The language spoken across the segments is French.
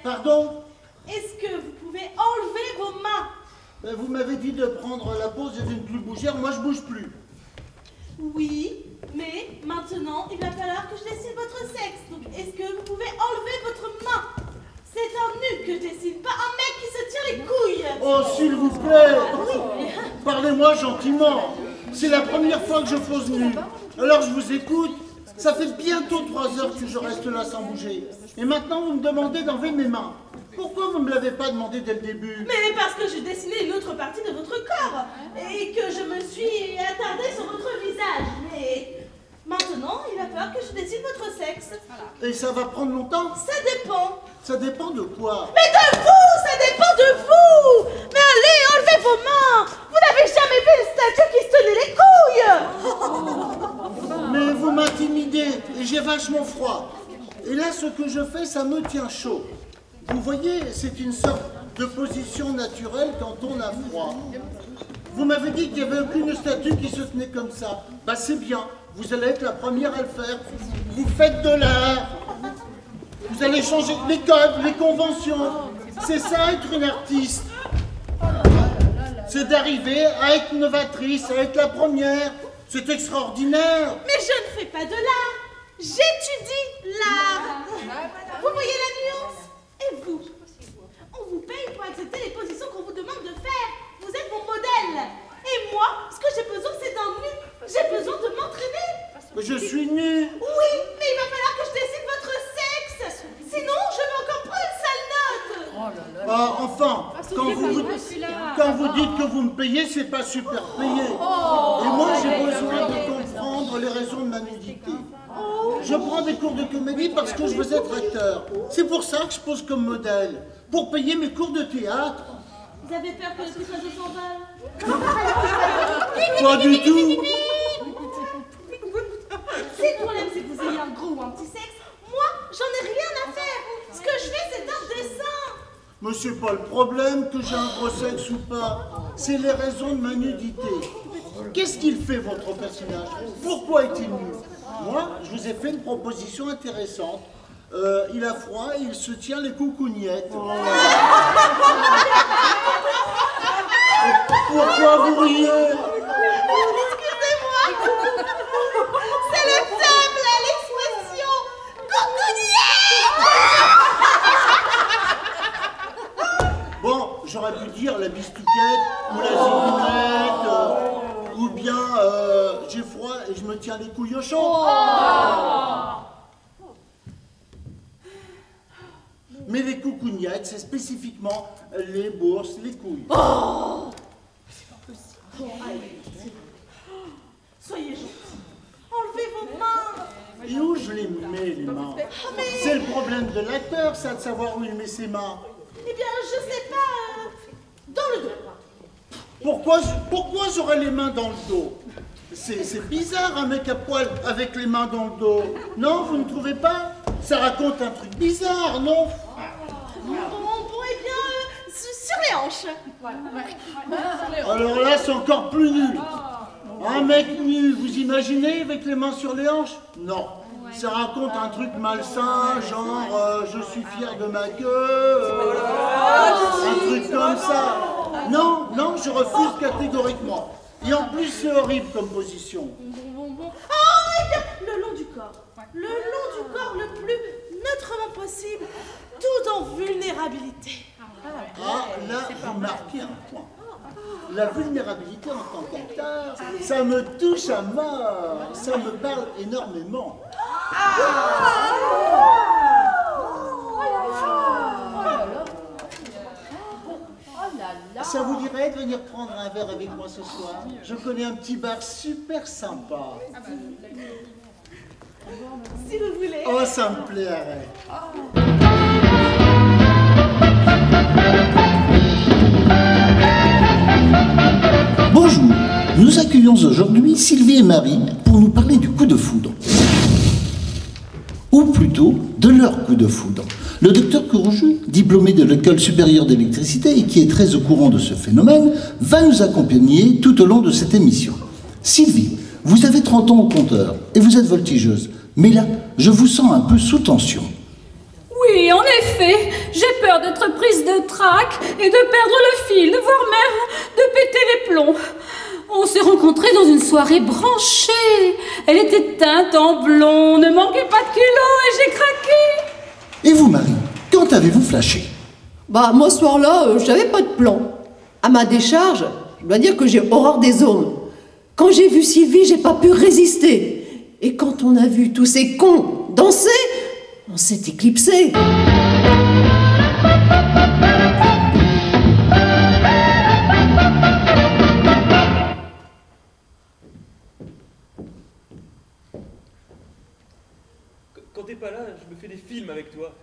Pardon? Est-ce que vous pouvez enlever vos mains? Vous m'avez dit de prendre la pause et de ne plus bouger, moi je bouge plus. Oui, mais maintenant, il va falloir que je dessine votre sexe. Donc, est-ce que vous pouvez enlever votre main? C'est un nu que je dessine, pas un mec qui se tire les couilles. Oh, s'il vous plaît, Oui. parlez-moi gentiment. C'est la première fois que je pose nu. Alors je vous écoute. Ça fait bientôt 3 heures que je reste là sans bouger. Et maintenant, vous me demandez d'enlever mes mains. Pourquoi vous ne me l'avez pas demandé dès le début? Mais parce que je dessinais une autre partie de votre corps et que je me suis attardée sur votre visage. Mais maintenant, il va falloir que je dessine votre sexe. Et ça va prendre longtemps? Ça dépend. Ça dépend de quoi? Mais de vous, ça dépend de vous. Mais allez, enlevez vos mains. Vous n'avez jamais vu une statue qui se tenait les couilles. Mais vous m'intimidez et j'ai vachement froid. Et là, ce que je fais, ça me tient chaud. Vous voyez, c'est une sorte de position naturelle quand on a froid. Vous m'avez dit qu'il n'y avait aucune statue qui se tenait comme ça. Bah c'est bien, vous allez être la première à le faire. Vous faites de l'art. Vous allez changer les codes, les conventions. C'est ça être une artiste. C'est d'arriver à être novatrice, à être la première. C'est extraordinaire. Mais je ne fais pas de l'art. J'étudie l'art. Vous voyez la nuance? Et vous? On vous paye pour accepter les positions qu'on vous demande de faire. Vous êtes mon modèle. Et moi, ce que j'ai besoin, c'est d'un nu. J'ai besoin de m'entraîner. Je suis nu. Oui, mais il va falloir que je dessine votre sexe. Sinon, je vais encore prendre une sale note. Ah, enfin, quand vous dites que vous me payez, c'est pas super payé. Et moi, j'ai besoin de comprendre les raisons de ma nudité. Je prends des cours de comédie parce que je veux être acteur. C'est pour ça que je pose comme modèle. Pour payer mes cours de théâtre. Vous avez peur que le petit oiseau s'envole? Pas du tout. Si le problème c'est que vous ayez un gros ou un petit sexe, moi j'en ai rien à faire. Ce que je fais c'est un dessin. Mais c'est pas le problème que j'ai un gros sexe ou pas. C'est les raisons de ma nudité. Qu'est-ce qu'il fait votre personnage? Pourquoi est-il nu? Moi, je vous ai fait une proposition intéressante. Il a froid et il se tient les coucougnettes. Pourquoi vous riez? Excusez-moi. C'est le thème là, l'expression. Coucougnettes. Bon, j'aurais pu dire la bistouquette ou la zigounette, ou bien j'ai froid et je me tiens les couilles au chaud. Mais les coucougnettes, c'est spécifiquement les bourses, les couilles. C'est pas possible. Bon, allez. Soyez gentils. Enlevez vos mains. Et où je les mets, les mains? C'est le problème de l'acteur, ça, de savoir où il met ses mains. Eh bien, je sais pas. Dans le dos. Pourquoi j'aurais les mains dans le dos? C'est bizarre, un mec à poil avec les mains dans le dos. Non, vous ne trouvez pas? Ça raconte un truc bizarre, non? Bon, eh bien, sur les hanches. Alors là, c'est encore plus nul. Un mec nu, vous imaginez, avec les mains sur les hanches? Non. Ça raconte un truc malsain, genre je suis fier de ma queue, un truc comme ça. Non, non, je refuse catégoriquement. Et en plus, c'est horrible comme position. Oh, eh bien, le long du corps. Le long du corps le plus neutrement possible, tout en vulnérabilité. Ah, là, vous marquez un point. La vulnérabilité en tant qu'acteur, ça me touche à mort. Ça me parle énormément. Ça vous dirait de venir prendre un verre avec moi ce soir? Je connais un petit bar super sympa. Si vous voulez. Oh, ça me plairait. Bonjour, nous accueillons aujourd'hui Sylvie et Marie pour nous parler du coup de foudre. Ou plutôt de leur coup de foudre. Le docteur Courjou, diplômé de l'École supérieure d'électricité et qui est très au courant de ce phénomène, va nous accompagner tout au long de cette émission. Sylvie, vous avez 30 ans au compteur et vous êtes voltigeuse. Mais là, je vous sens un peu sous tension. Oui, en effet, j'ai peur d'être prise de trac et de perdre le fil, voire même de péter les plombs. On s'est rencontrés dans une soirée branchée. Elle était teinte en blond, ne manquait pas de culot et j'ai craqué. Et vous, Marie, quand avez-vous flashé? Bah, moi, ce soir-là, j'avais pas de plan. À ma décharge, je dois dire que j'ai horreur des hommes. Quand j'ai vu Sylvie, j'ai pas pu résister. Et quand on a vu tous ces cons danser, on s'est éclipsé. Quand t'es pas là, je me fais des films avec toi.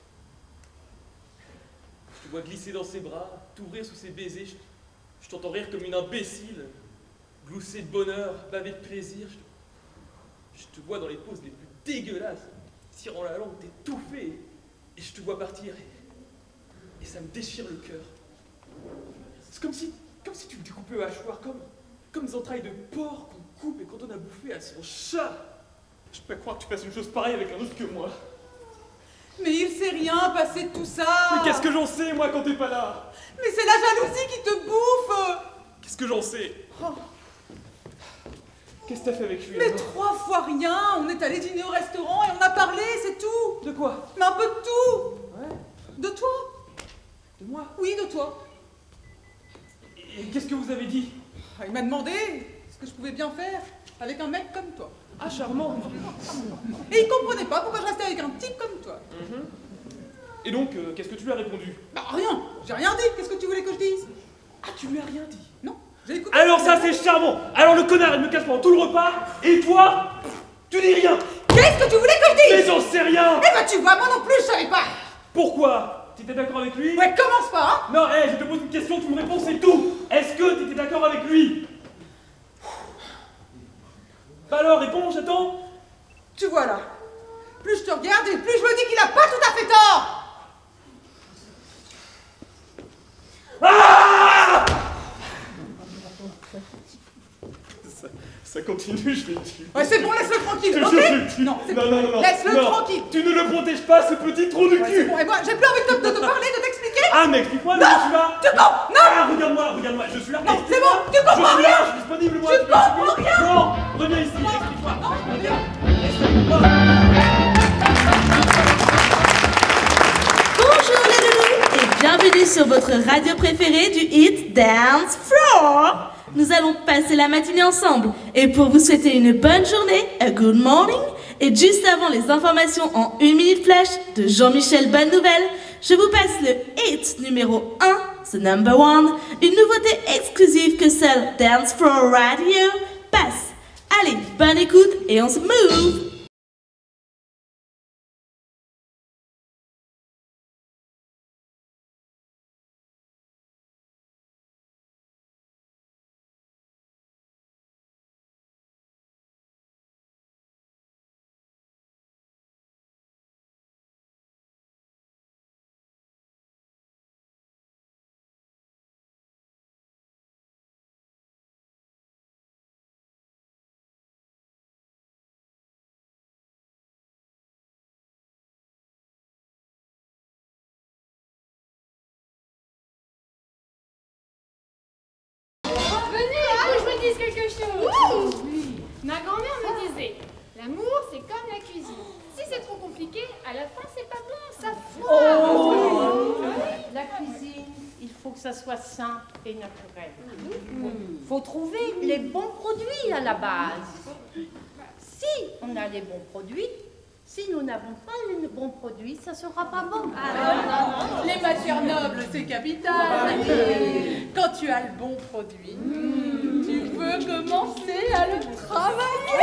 Je te vois glisser dans ses bras, t'ouvrir sous ses baisers, je t'entends rire comme une imbécile, glousser de bonheur, baver de plaisir. Je te vois dans les poses les plus dégueulasses, tirant la langue, t'étouffer, et je te vois partir, et ça me déchire le cœur. C'est comme si tu me découpais au hachoir, comme des entrailles de porc qu'on coupe et qu'on donne à bouffer à son chat. Je peux pas croire que tu fasses une chose pareille avec un autre que moi. Mais il s'est rien passé de tout ça. Mais qu'est-ce que j'en sais, moi, quand t'es pas là? Mais c'est la jalousie qui te bouffe. Qu'est-ce que j'en sais? Oh. Qu'est-ce que t'as fait avec lui? Mais alors 3 fois rien. On est allé dîner au restaurant et on a parlé, c'est tout. De quoi? Mais un peu de tout. Ouais. De toi. De moi? Oui, de toi. Et qu'est-ce que vous avez dit? Il m'a demandé ce que je pouvais bien faire avec un mec comme toi. Ah, charmant. Et il comprenait pas pourquoi je restais avec un type comme toi. Et donc, qu'est-ce que tu lui as répondu? Bah rien, j'ai rien dit. Qu'est-ce que tu voulais que je dise? Ah, tu lui as rien dit? Non, j'ai écouté. Alors ça, c'est charmant. Alors le connard, il me casse pendant tout le repas, et toi, tu dis rien. Qu'est-ce que tu voulais que je dise? Mais j'en sais rien. Eh ben tu vois, moi non plus, je savais pas. Pourquoi? T'étais d'accord avec lui? Ouais, commence pas, hein. Non, hé, je te pose une question, tu me réponds, c'est tout. Est-ce que t'étais d'accord avec lui? Bah alors, réponds, j'attends. Tu vois là, plus je te regarde et plus je me dis qu'il a pas tout à fait tort. Ah! Ça continue, je vais le tuer. Ouais, c'est bon, laisse-le tranquille, Je ok? le tue. Non, c'est Non, bon. non, non, non. Laisse-le Non. tranquille. Tu ne le protèges pas, ce petit trou du Ouais, cul. c'est bon, et moi, j'ai plus envie de te parler, de t'expliquer. Ah, mais explique-moi, mais Non, je suis là. tu comprends? Non. Ah, regarde-moi, je suis là. Non, c'est bon, tu comprends Je suis rien. là, je suis disponible, moi. Tu comprends rien. Non, reviens ici, explique-moi. Non, Reviens. Explique-moi. Bonjour les loulous et bienvenue sur votre radio préférée du hit Dance Floor. Nous allons passer la matinée ensemble et pour vous souhaiter une bonne journée, a good morning, et juste avant les informations en 1 minute flash de Jean-Michel Bonne Nouvelle, je vous passe le hit numéro 1, the number 1, une nouveauté exclusive que seule Dance Floor Radio passe. Allez, bonne écoute et on se move. Quelque chose. Ma grand-mère me disait, l'amour c'est comme la cuisine. Si c'est trop compliqué, à la fin c'est pas bon, ça foire. La cuisine, il faut que ça soit simple et naturel. Faut trouver les bons produits à la base. Si on a les bons produits, si nous n'avons pas les bons produits, ça sera pas bon. les matières nobles, c'est capital. Quand tu as le bon produit, tu peux commencer à le travailler.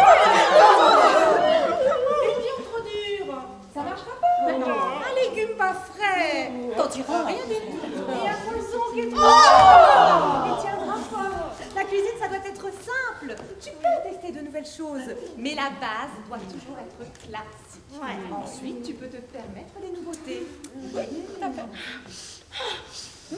Une viande trop dure, ça marchera pas. Un légume pas frais, t'en tireras rien du tout. Et un poisson qui est trop il tiendra pas. La cuisine, ça doit être simple. Tu peux tester de nouvelles choses, mais la base doit toujours être classique. Ensuite, tu peux te permettre des nouveautés. Oui, tout à fait.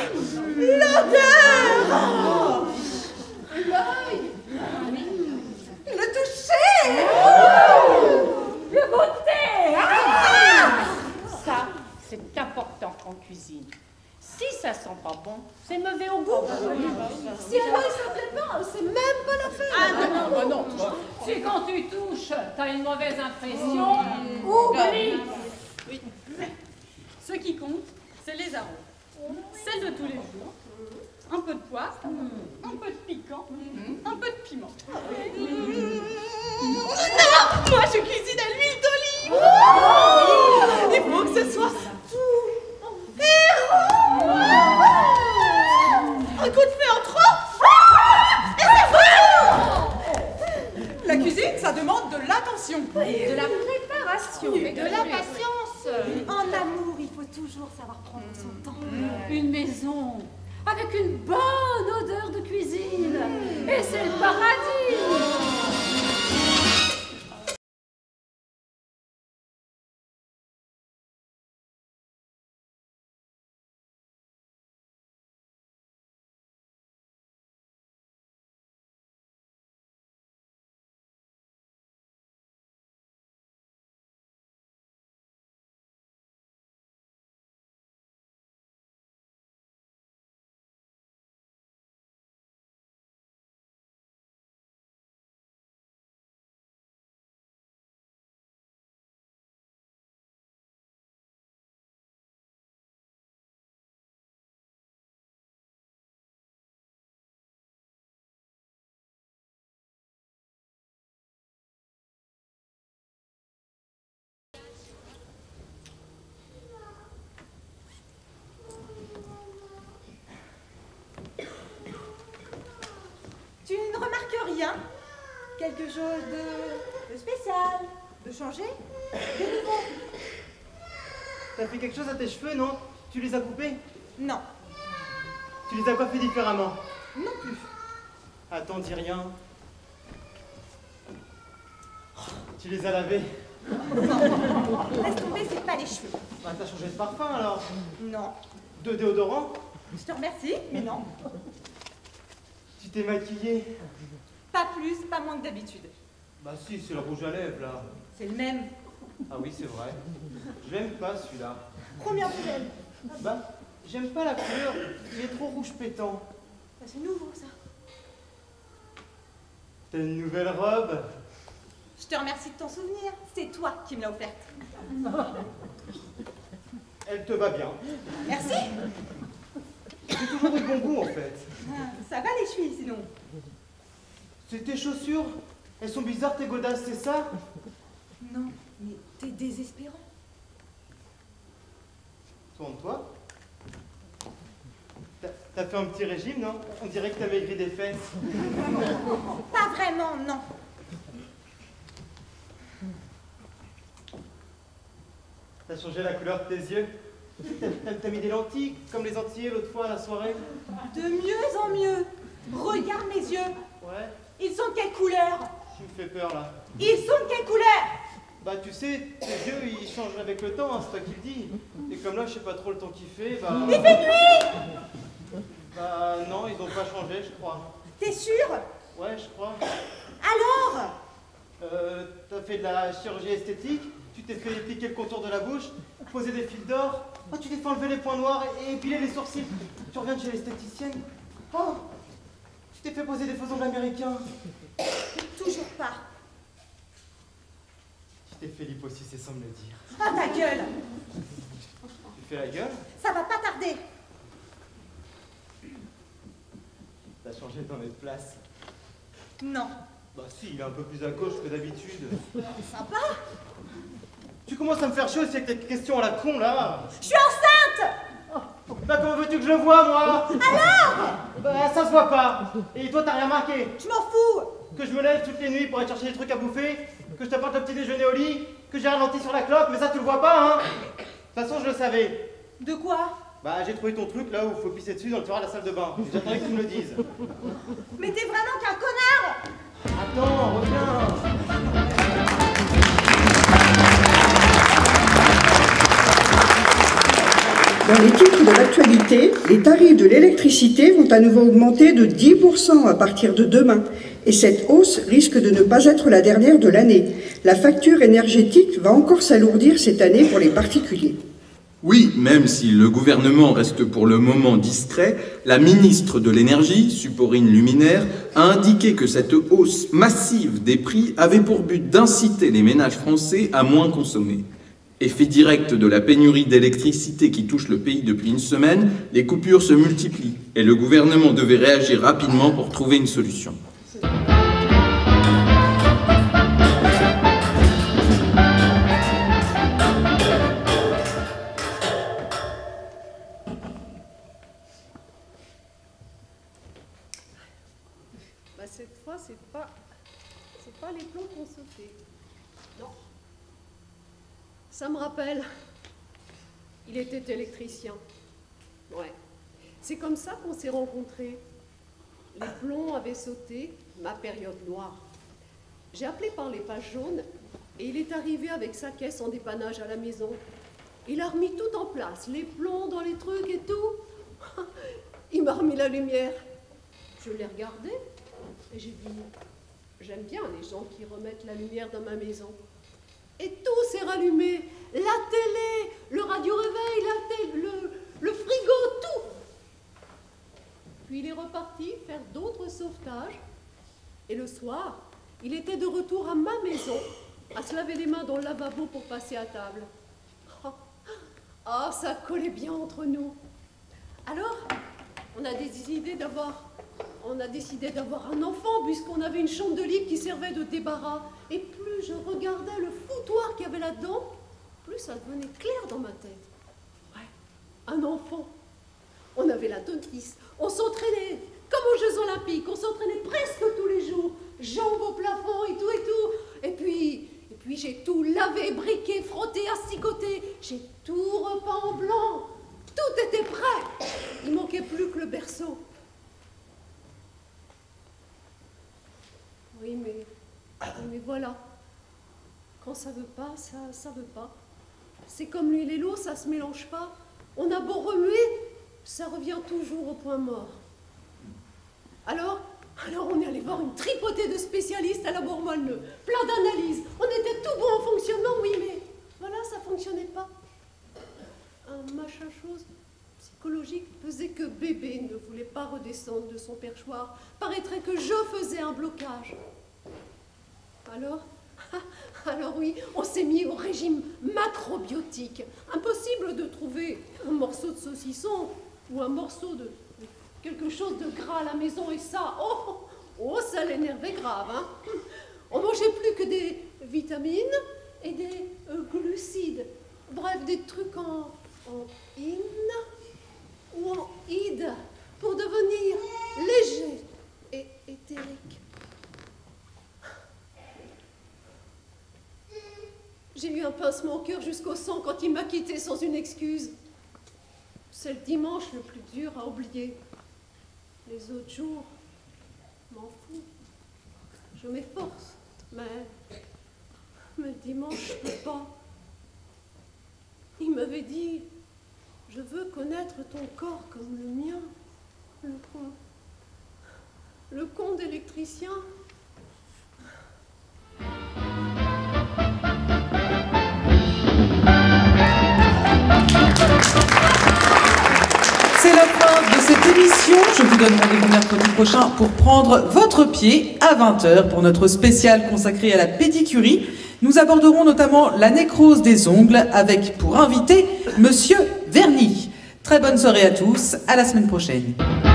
L'odeur! L'œil! Le toucher! Le goûter! Ça, c'est ta important en cuisine. Si ça sent pas bon, c'est mauvais au goût. Si à moi il ne plaît pas, c'est même pas la peine. Ah non. Si quand tu touches, t'as une mauvaise impression, oublie. Oui. Ce qui compte, c'est les arômes. Celles de tous les jours. Un peu de poivre, un peu de piquant, un peu de piment. Non, moi je cuisine à l'huile d'olive. Il faut que ce soit tout. Un coup de feu en trop. Et c'est bon. La cuisine, ça demande de l'attention. De la préparation et de la patience. En amour, il faut toujours savoir prendre son temps. une maison avec une bonne odeur de cuisine. Et c'est le paradis. Tu ne remarques rien? Quelque chose de spécial? De changé? De nouveau? T'as fait quelque chose à tes cheveux, non? Tu les as coupés? Non. Tu les as coiffés différemment? Non plus. Attends, dis rien. Tu les as lavés? Non. Laisse tomber, c'est pas les cheveux. Bah, t'as changé de parfum alors? Non. De déodorant? Je te remercie, mais non. Tu t'es maquillée? Pas plus, pas moins que d'habitude. Bah si, c'est le rouge à lèvres là. C'est le même. Ah oui, c'est vrai. Je l'aime pas celui-là. Combien tu l'aimes? Bah, j'aime pas la couleur. Il est trop rouge pétant. Bah, c'est nouveau ça. T'as une nouvelle robe? Je te remercie de t'en souvenir. C'est toi qui me l'as offerte. Elle te va bien. Merci. J'ai toujours eu bon goût en fait. Ah, ça va les chevilles sinon? C'est tes chaussures? Elles sont bizarres tes godasses, c'est ça? Non, mais t'es désespérant. Tourne-toi. T'as fait un petit régime, non? On dirait que t'as maigri des fesses. Pas vraiment, non. T'as changé la couleur de tes yeux? T'as mis des lentilles, comme les Antillais l'autre fois à la soirée? De mieux en mieux. Regarde mes yeux. Ouais. Ils sont de quelle couleur? Tu me fais peur là. Ils sont de quelle couleur? Bah tu sais, tes yeux ils changent avec le temps, hein, c'est toi qui le dis. Et comme là je sais pas trop le temps qu'il fait, bah... Il fait nuit! Bah non, ils ont pas changé je crois. T'es sûr? Ouais, je crois. Alors? T'as fait de la chirurgie esthétique, tu t'es fait piquer le contour de la bouche, poser des fils d'or, oh, tu t'es fait enlever les points noirs et épiler les sourcils. Tu reviens de chez l'esthéticienne. Oh, tu t'es fait poser des faux ongles américains. Toujours pas. Tu t'es fait liposucer sans me le dire. Ah ta gueule! Tu fais la gueule? Ça va pas tarder. T'as changé dans les places. Non. Bah si, il est un peu plus à gauche que d'habitude. Sympa. Tu commences à me faire chier aussi avec tes questions à la con là. Je suis enceinte! Bah comment veux-tu que je le vois moi? Alors? Bah ça se voit pas. Et toi t'as rien marqué? Je m'en fous. Que je me lève toutes les nuits pour aller chercher des trucs à bouffer, que je t'apporte le petit déjeuner au lit, que j'ai ralenti sur la clope, mais ça tu le vois pas hein? De toute façon je le savais. De quoi? Bah j'ai trouvé ton truc là où il faut pisser dessus dans le tiroir de la salle de bain. J'attendais que tu me le dises. Mais t'es vraiment qu'un connard! Attends, reviens. Dans les titres de l'actualité, les tarifs de l'électricité vont à nouveau augmenter de 10% à partir de demain. Et cette hausse risque de ne pas être la dernière de l'année. La facture énergétique va encore s'alourdir cette année pour les particuliers. Oui, même si le gouvernement reste pour le moment discret, la ministre de l'Énergie, Supporine Luminaire, a indiqué que cette hausse massive des prix avait pour but d'inciter les ménages français à moins consommer. Effet direct de la pénurie d'électricité qui touche le pays depuis une semaine, les coupures se multiplient et le gouvernement devait réagir rapidement pour trouver une solution. Cette fois, c'est pas les plombs qu'on sauté. Non. Ça me rappelle. Il était électricien. Ouais. C'est comme ça qu'on s'est rencontrés. Les plombs avaient sauté, ma période noire. J'ai appelé par les pages jaunes et il est arrivé avec sa caisse en dépannage à la maison. Il a remis tout en place, les plombs dans les trucs et tout. Il m'a remis la lumière. Je l'ai regardé. Et j'ai dit, j'aime bien les gens qui remettent la lumière dans ma maison. Et tout s'est rallumé. La télé, le radio-réveil, le frigo, tout. Puis il est reparti faire d'autres sauvetages. Et le soir, il était de retour à ma maison, à se laver les mains dans le lavabo pour passer à table. Ah, ça collait bien entre nous. Alors, on a décidé d'avoir un enfant puisqu'on avait une chambre de libre qui servait de débarras. Et plus je regardais le foutoir qu'il y avait là-dedans, plus ça devenait clair dans ma tête. Ouais, un enfant. On avait la dentiste, on s'entraînait comme aux Jeux Olympiques, on s'entraînait presque tous les jours, jambes au plafond et tout et tout. Et puis j'ai tout lavé, briqué, frotté, asticoté, j'ai tout repeint en blanc. Tout était prêt. Il manquait plus que le berceau. Oui, mais voilà. Quand ça veut pas, ça veut pas. C'est comme l'huile et l'eau, ça se mélange pas. On a beau remuer, ça revient toujours au point mort. Alors on est allé voir une tripotée de spécialistes à la Bourg-Molneux, plein d'analyses. On était tout bon en fonctionnement, oui, mais voilà, ça fonctionnait pas. Un machin chose psychologique faisait que bébé ne voulait pas redescendre de son perchoir. Paraîtrait que je faisais un blocage. Alors oui, on s'est mis au régime macrobiotique. Impossible de trouver un morceau de saucisson ou un morceau de quelque chose de gras à la maison et ça, ça l'énervait grave, hein. On mangeait plus que des vitamines et des glucides. Bref, des trucs en in ou en id pour devenir léger et éthérique. J'ai eu un pincement au cœur jusqu'au sang quand il m'a quitté sans une excuse. C'est le dimanche le plus dur à oublier. Les autres jours, m'en fous. Je m'efforce, mais le dimanche, je peux pas. Il m'avait dit, je veux connaître ton corps comme le mien. Le con d'électricien. C'est la fin de cette émission. Je vous donne rendez-vous mercredi prochain pour prendre votre pied à 20h pour notre spécial consacré à la pédicurie. Nous aborderons notamment la nécrose des ongles avec pour invité Monsieur Verny. Très bonne soirée à tous, à la semaine prochaine.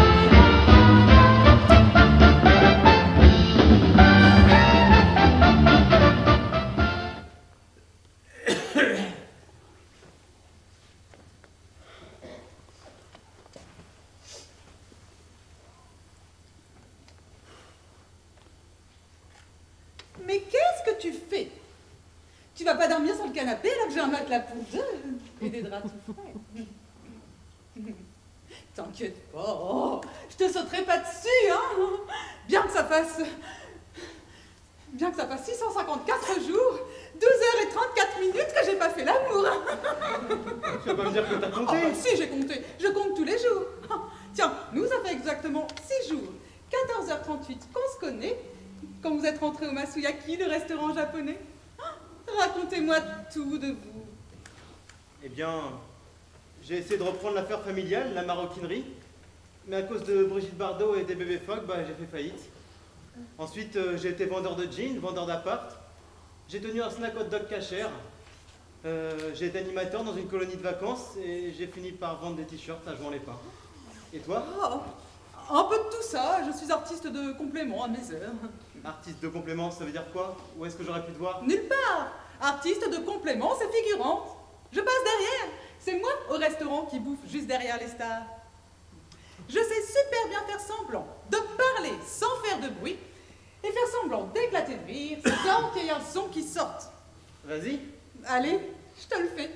Mais qu'est-ce que tu fais? Tu vas pas dormir sur le canapé alors que j'ai un matelas pour deux et des draps tout frais. T'inquiète pas, je te sauterai pas dessus, hein. Bien que ça fasse 654 jours, 12h34 que j'ai pas fait l'amour. Tu vas pas me dire que t'as compté? Si, j'ai compté, je compte tous les jours. Tiens, nous ça fait exactement 6 jours, 14h38 qu'on se connaît. Quand vous êtes rentré au Masuyaki, le restaurant japonais, racontez-moi tout de vous. Eh bien, J'ai essayé de reprendre l'affaire familiale, la maroquinerie, mais à cause de Brigitte Bardot et des bébés phoques, j'ai fait faillite. Ensuite, j'ai été vendeur de jeans, vendeur d'appart. J'ai tenu un snack hot dog cachère. J'ai été animateur dans une colonie de vacances et j'ai fini par vendre des t-shirts à Jouan-les-Pins. Et toi? Un peu de tout ça, je suis artiste de complément à mes heures. Artiste de complément, ça veut dire quoi? Où est-ce que j'aurais pu te voir? Nulle part. Artiste de complément, c'est figurante. Je passe derrière. C'est moi au restaurant qui bouffe juste derrière les stars. Je sais super bien faire semblant de parler sans faire de bruit et faire semblant d'éclater de rire sans qu'il y ait un son qui sorte. Vas-y. Allez, je te le fais.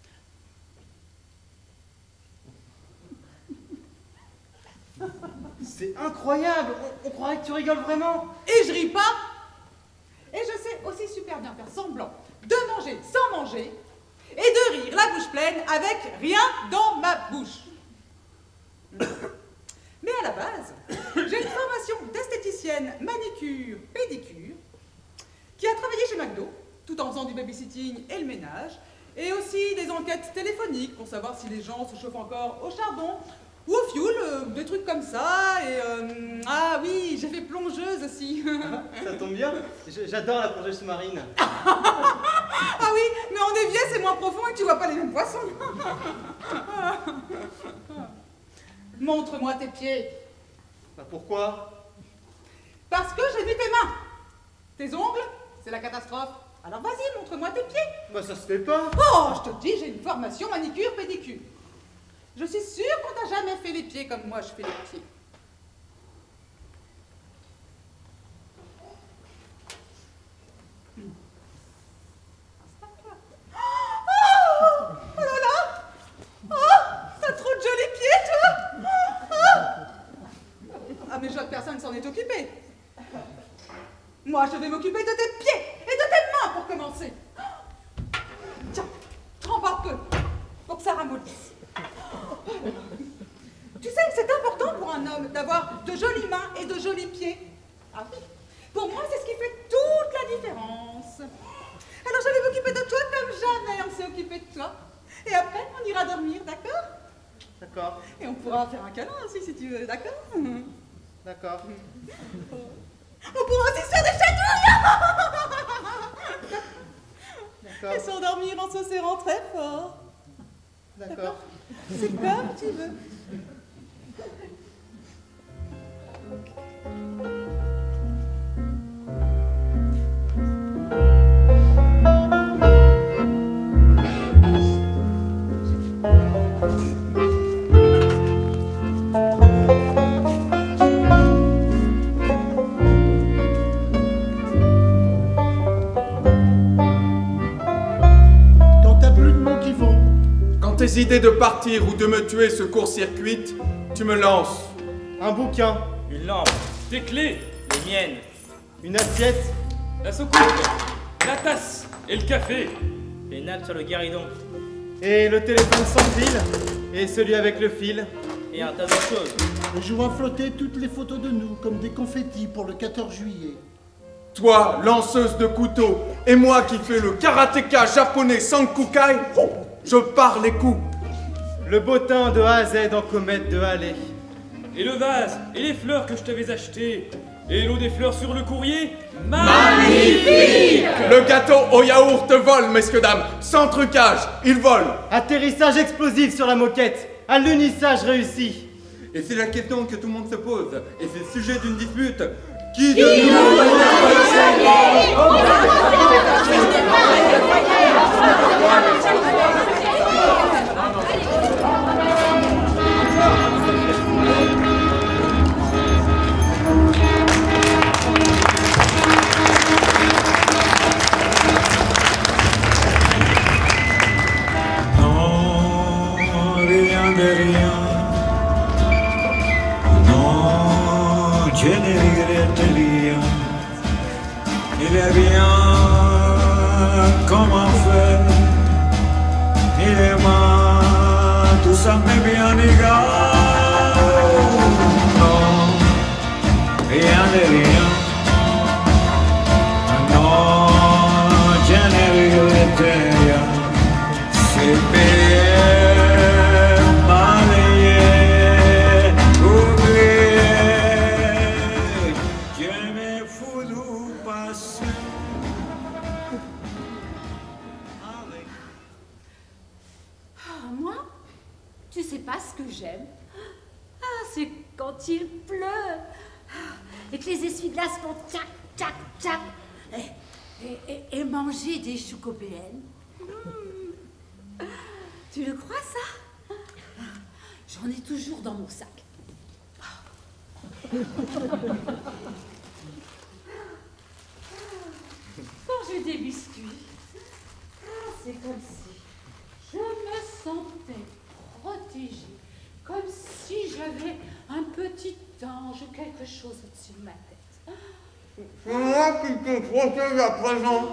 C'est incroyable. On croirait que tu rigoles vraiment. Et je ris pas. Et je sais aussi super bien faire semblant de manger sans manger et de rire la bouche pleine avec rien dans ma bouche. Mais à la base, j'ai une formation d'esthéticienne manicure, pédicure, qui a travaillé chez McDo, tout en faisant du babysitting et le ménage, et aussi des enquêtes téléphoniques pour savoir si les gens se chauffent encore au charbon ou au fioul, des trucs comme ça, et ah oui, j'ai fait plongeuse aussi. Ça tombe bien, j'adore la plongée sous-marine. Ah oui, mais en évier c'est moins profond et tu vois pas les mêmes poissons. Montre-moi tes pieds. Pourquoi? Parce que j'ai vu tes mains. Tes ongles, c'est la catastrophe. Alors vas-y, montre-moi tes pieds. Ça se fait pas. Oh, je te dis, j'ai une formation manicure pédicure. Je suis sûre qu'on t'a jamais fait les pieds comme moi je fais les pieds. Oh là là! Oh, t'as trop de jolis pieds, toi! Ah, mais je vois que personne s'en est occupé. Moi, je vais m'occuper de tes pieds et de tes mains pour commencer. Tiens, trempe un peu pour que ça ramollisse. Tu sais que c'est important pour un homme d'avoir de jolies mains et de jolis pieds. Ah oui, pour moi, c'est ce qui fait toute la différence. Alors, je vais m'occuper de toi comme jamais on s'est occupé de toi. Et après, on ira dormir, d'accord? D'accord. Et on pourra faire un câlin aussi, si tu veux, d'accord? D'accord. On pourra aussi se faire des chatouilles. D'accord. Et s'endormir en se serrant très fort. D'accord. C'est comme tu veux. Tes idées de partir ou de me tuer se court-circuitent, tu me lances. Un bouquin. Une lampe. Tes clés. Les miennes. Une assiette. La soucoupe. La tasse. Et le café. Les nappes sur le guéridon. Et le téléphone sans fil. Et celui avec le fil. Et un tas de choses. Et je vois flotter toutes les photos de nous comme des confettis pour le 14 juillet. Toi, lanceuse de couteaux, et moi qui fais le karatéka japonais Sankukai, je pars les coups. Le bottin de A à Z en comète de Halley. Et le vase, et les fleurs que je t'avais achetées. Et l'eau des fleurs sur le courrier. Magnifique! Le gâteau au yaourt vole, messieurs dames, sans trucage, il vole. Atterrissage explosif sur la moquette, alunissage réussi. Et c'est la question que tout le monde se pose, et c'est le sujet d'une dispute. Qui de nous rien de rien. Non, je ne regrette rien. Il est bien comme un fait. Il est mal, tout ça m'est bien égal. Non, rien de rien. Non, je ne regrette rien. C'est bien. pas ce que j'aime? Ah, c'est quand il pleut et que les essuie-glaces font tchac, tchac, tchac et manger des chocobéennes. Tu le crois, ça? J'en ai toujours dans mon sac. Quand j'ai des biscuits, c'est comme si je me sentais protégée, comme si j'avais un petit ange ou quelque chose au-dessus de ma tête. C'est moi qui te protège à présent.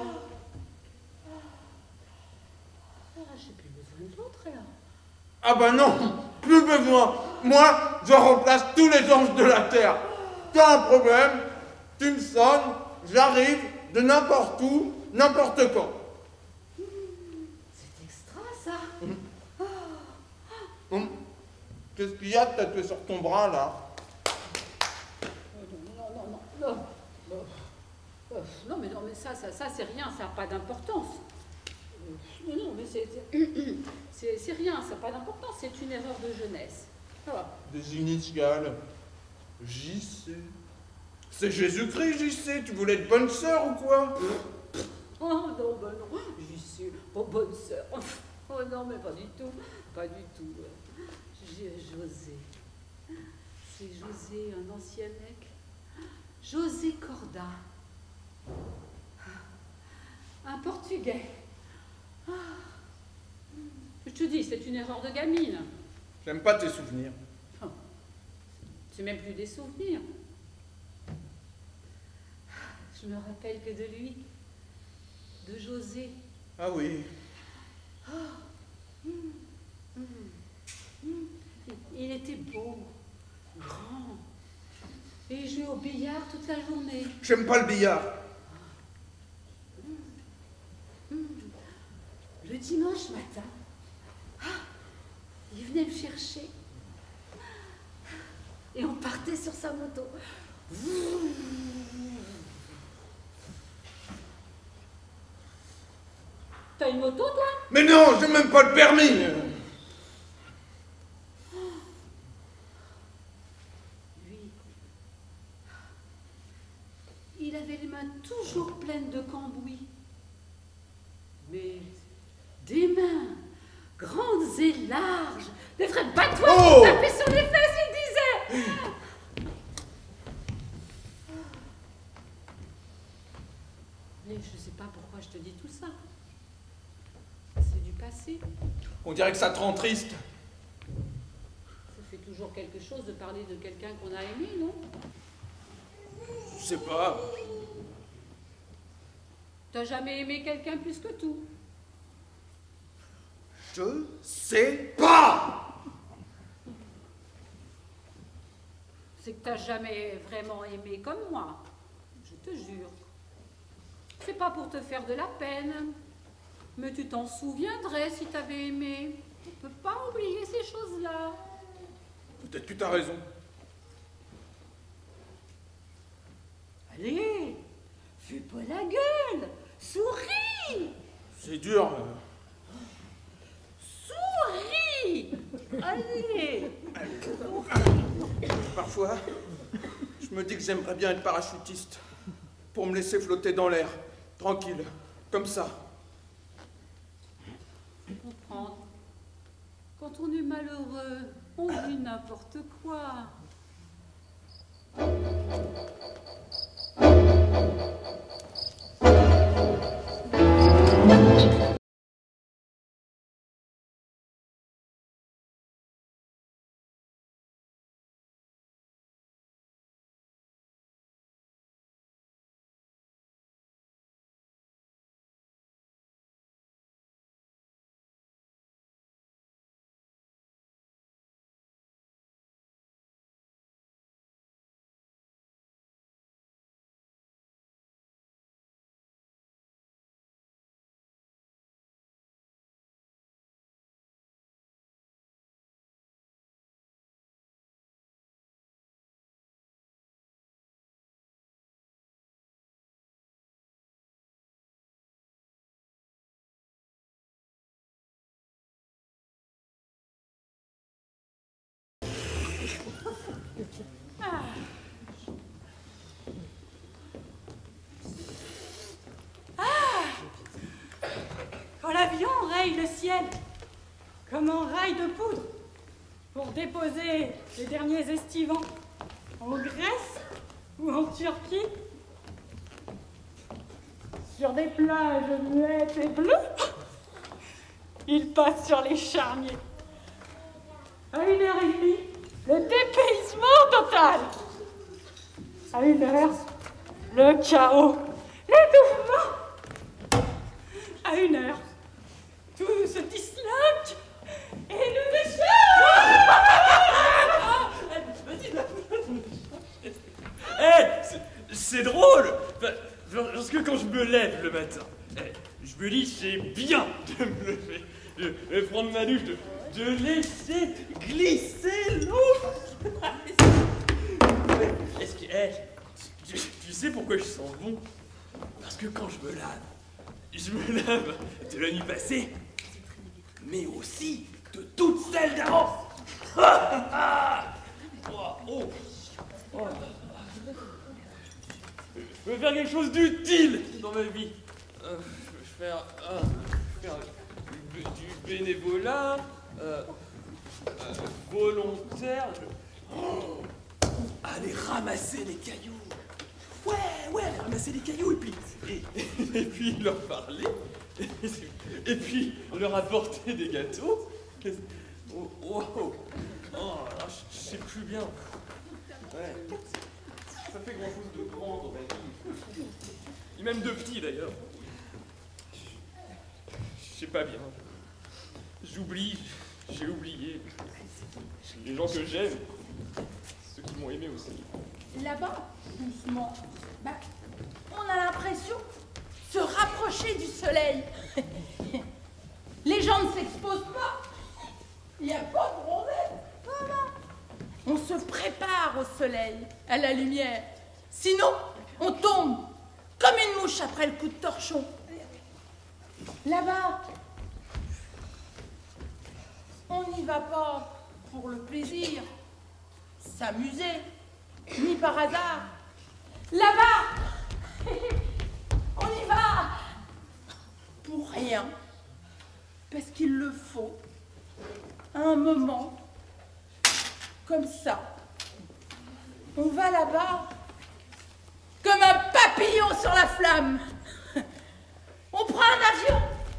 J'ai plus besoin de l'autre, là. Ah ben non, plus besoin. Moi, je remplace tous les anges de la terre. T'as un problème, tu me sonnes, j'arrive de n'importe où, n'importe quand. C'est extra, ça. Qu'est-ce qu'il y a de tatoué sur ton bras, là? Non, mais ça c'est rien, ça n'a pas d'importance. Non, mais c'est rien, ça n'a pas d'importance, c'est une erreur de jeunesse. Ah. Des initiales. JC. C'est Jésus-Christ, JC. Tu voulais être bonne sœur ou quoi? Oh non, ben non, JC, oh, bonne sœur. Oh non, mais pas du tout, pas du tout. José. C'est José, un ancien mec. José Corda. Un Portugais. Je te dis, c'est une erreur de gamine. J'aime pas tes souvenirs. Oh, c'est même plus des souvenirs. Je me rappelle que de lui, de José. Ah oui. Il était beau, grand, et il jouait au billard toute la journée. J'aime pas le billard. Le dimanche matin, il venait me chercher et on partait sur sa moto. T'as une moto, toi? Mais non, j'ai même pas le permis. Lui, il avait les mains toujours pleines de cambouis. Mais des mains grandes et larges, des vrais battoirs qui tapaient sur les fesses, il disait. Mais je sais pas pourquoi je te dis tout ça. C'est du passé. On dirait que ça te rend triste. Ça fait toujours quelque chose de parler de quelqu'un qu'on a aimé, non? Je sais pas. T'as jamais aimé quelqu'un plus que tout? Je sais pas. C'est que t'as jamais vraiment aimé comme moi. Je te jure. C'est pas pour te faire de la peine. Mais tu t'en souviendrais si t'avais aimé. On peut pas oublier ces choses-là. Peut-être que t'as raison. Allez, fais pas la gueule. Souris. C'est dur. Souris. Allez. Parfois, je me dis que j'aimerais bien être parachutiste pour me laisser flotter dans l'air, tranquille, comme ça. Comprendre. Quand on est malheureux, on dit n'importe quoi. Quand l'avion raye le ciel, comme un rail de poudre, pour déposer les derniers estivants en Grèce ou en Turquie, sur des plages muettes et bleues, il passe sur les charniers. À 1h30, le dépaysement total. À 1h, le chaos, l'étouffement. À 1h, tout se disloque et nous Eh, c'est drôle. Parce que quand je me lève le matin, je me dis c'est bien de me lever, de prendre ma douche, de laisser glisser l'eau. Est-ce que, tu sais pourquoi je sens bon? Parce que quand je me lave de la nuit passée, mais aussi de toutes celles d'avant. Je veux faire quelque chose d'utile dans ma vie. Je veux faire du bénévolat, volontaire. Aller ramasser les cailloux. Ouais, aller ramasser les cailloux et puis leur parler. Et puis leur apporter des gâteaux. Je sais plus bien. Ouais. Ça fait grand chose de grand dans ma vie. Et même de petit d'ailleurs. Je sais pas bien. J'ai oublié les gens que j'aime, ceux qui m'ont aimé aussi. Là-bas, doucement, on a l'impression de se rapprocher du soleil. Les gens ne s'exposent pas. Il n'y a pas de problème. Voilà. On se prépare au soleil, à la lumière. Sinon, on tombe comme une mouche après le coup de torchon. Là-bas, on n'y va pas pour le plaisir, s'amuser, ni par hasard. Là-bas, on y va pour rien, parce qu'il le faut, à un moment, comme ça. On va là-bas comme un papillon sur la flamme. On prend un avion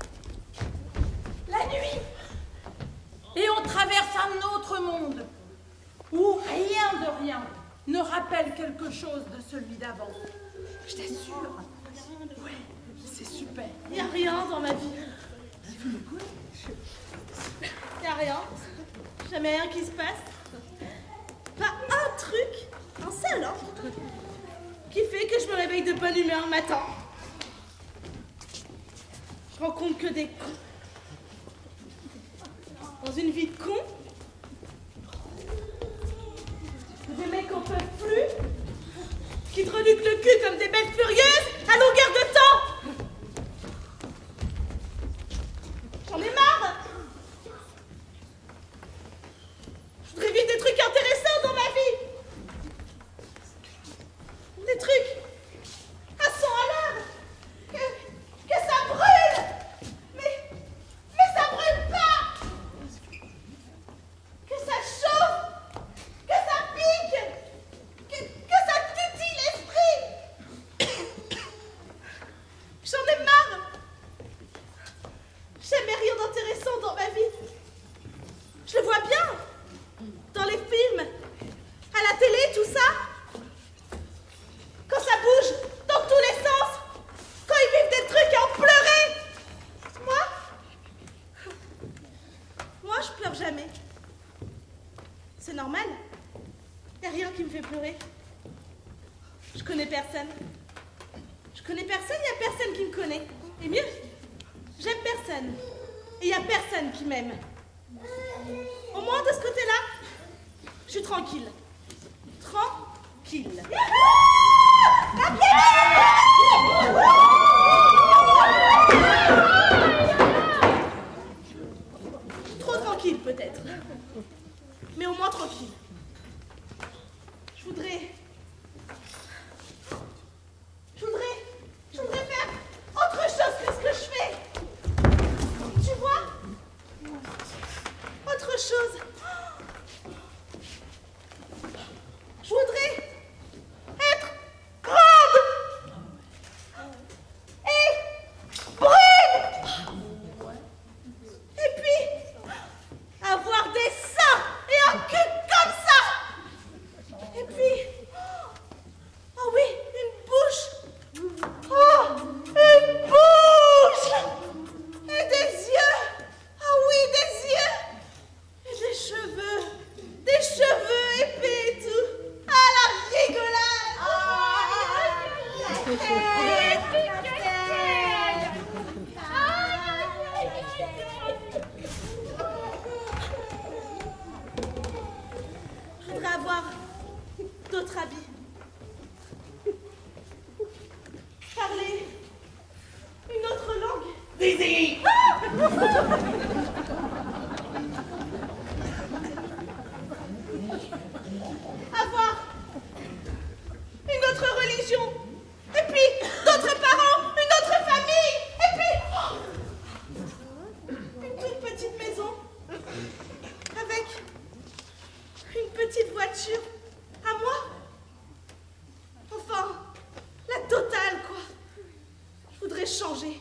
la nuit et on traverse un autre monde où rien de rien ne rappelle quelque chose de celui d'avant. Je t'assure. Ouais, c'est super. Il n'y a rien dans ma vie. Il n'y a rien. Jamais rien qui se passe. Pas un truc, un seul, hein, qui fait que je me réveille de bonne humeur le matin. Je rencontre que des cons. Dans une vie de con, des mecs qu'on peut plus, qui te reluquent le cul comme des bêtes furieuses à longueur de temps. J'en ai marre. Je voudrais vivre des trucs intéressants dans ma vie. Des trucs à 100 à l'heure. Que ça brûle. Mais ça brûle pas. Que ça chauffe. Que ça pique. Que ça titille l'esprit. J'en ai marre. Jamais rien d'intéressant dans ma vie. Je le vois bien. Dans les films, à la télé, tout ça. Quand ça bouge dans tous les sens. Quand ils vivent des trucs à en pleurer. Moi, je pleure jamais. C'est normal. Y a rien qui me fait pleurer. Je connais personne. Je connais personne, y a personne qui me connaît. Et mieux, j'aime personne. Et y a personne qui m'aime. Au moins, de ce côté-là, je suis tranquille. Tranquille. Trop tranquille, peut-être. Mais au moins tranquille. Je voudrais faire autre chose que ce que je fais. Tu vois? Autre chose. Je voudrais être grande et brune. Et puis avoir des seins et un cul comme ça. Et puis, oh oui, une bouche. Oh, une bouche. Et des yeux. Oh oui, des yeux. Et des cheveux. Des cheveux épais et tout. Ah, la je voudrais avoir d'autres habits. Parler une autre langue. Dizzy! Avoir une autre religion. Et puis d'autres parents, une autre famille. Et puis une toute petite maison. Avec une petite voiture à moi. Enfin, la totale, quoi. Je voudrais changer.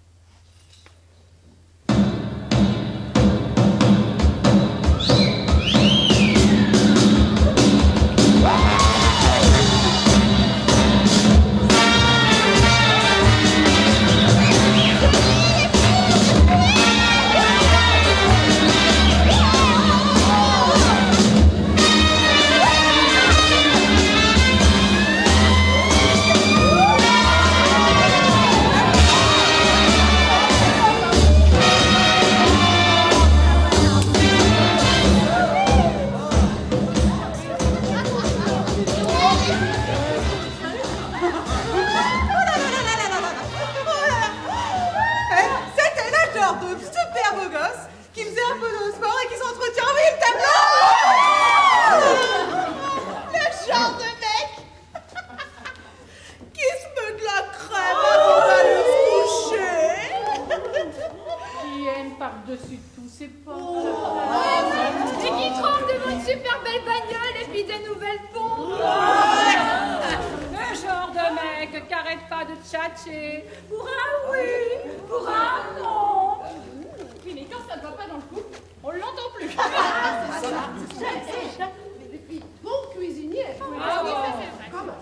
par-dessus tous ses pas. Et qui tremble devant une super belle bagnole et puis des nouvelles pompes. Le genre de mec qui arrête pas de tchatcher. Pour un oui, pour un non. Oui, mais quand ça ne va pas dans le couple, on l'entend plus. Et puis, bon cuisinier. Ah oui, ça c'est vrai. Comment?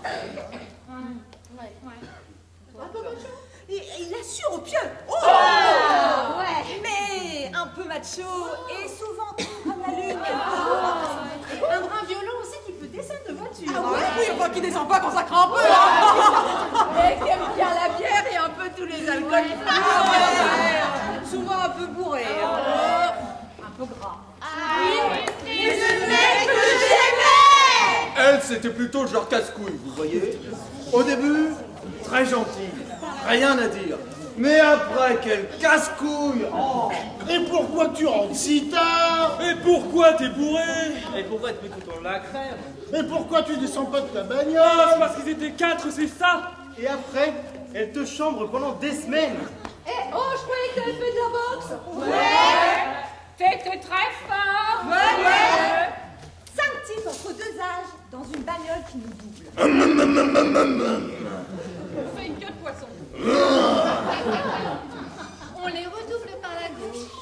Un peu macho. Il assure au pieu. Oh ouais. Mais un peu macho et souvent comme la lune. Un brin violent aussi qui peut descendre de voiture. Ah oui, enfin qui descend pas quand ça craint un peu. Et qui aime bien la bière et un peu tous les alcools. Souvent un peu bourré. Un peu gras. C'est ce mec que j'aimais. Elle, c'était plutôt le genre casse-couille, vous voyez. Au début, très gentille, rien à dire. Mais après, quel casse-couille! Oh. Et pourquoi tu rentres si tard? Et pourquoi t'es bourré? Et pourquoi tu mets tout dans la crème? Et pourquoi tu descends pas de ta bagnole? Oh, c'est parce qu'ils étaient 4, c'est ça! Et après, elle te chambre pendant des semaines. Eh oh, je croyais que t'avais fait de la boxe. Ouais. T'étais très fort. Ouais. 5 types entre 2 âges dans une bagnole qui nous double. On fait une queue de poisson. On les redouble par la gauche.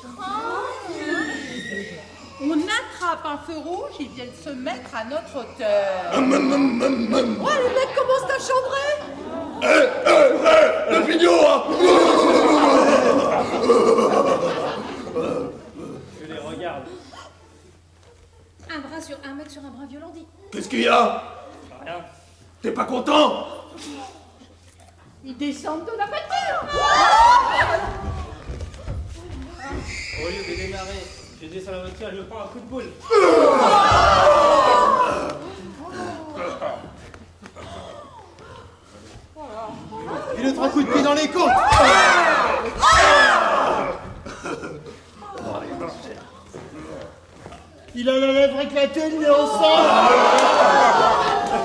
On attrape un feu rouge, ils viennent se mettre à notre hauteur. Oh, les mecs commencent à chambrer. Le pignon, hein! Je les regarde. Un bras sur un mec sur un bras violent dit. Qu'est-ce qu'il y a? Rien. T'es pas content? Ils descendent de la voiture. Au lieu de démarrer, je descends la voiture et je prends un coup de boule. Et le 3 coups de pied dans les côtes. Il a la lèvre éclatée, le numéro 100.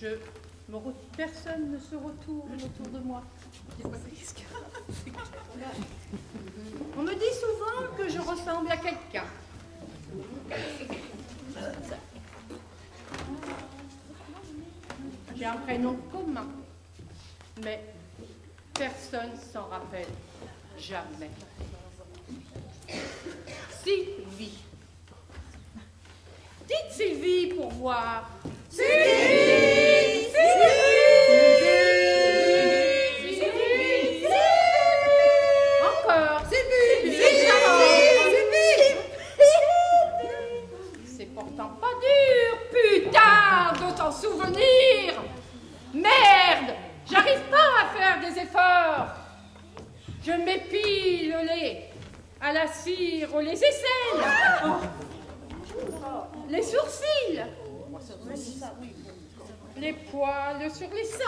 Personne ne se retourne autour de moi. On me dit souvent que je ressemble à quelqu'un. J'ai un prénom commun, mais personne s'en rappelle jamais. Sylvie. Dites Sylvie pour voir. Sylvie! Encore. C'est pourtant pas dur, putain, de t'en souvenir. Merde, j'arrive pas à faire des efforts. Je m'épile le lait à la cire ou les aisselles, les sourcils, les poils sur les seins.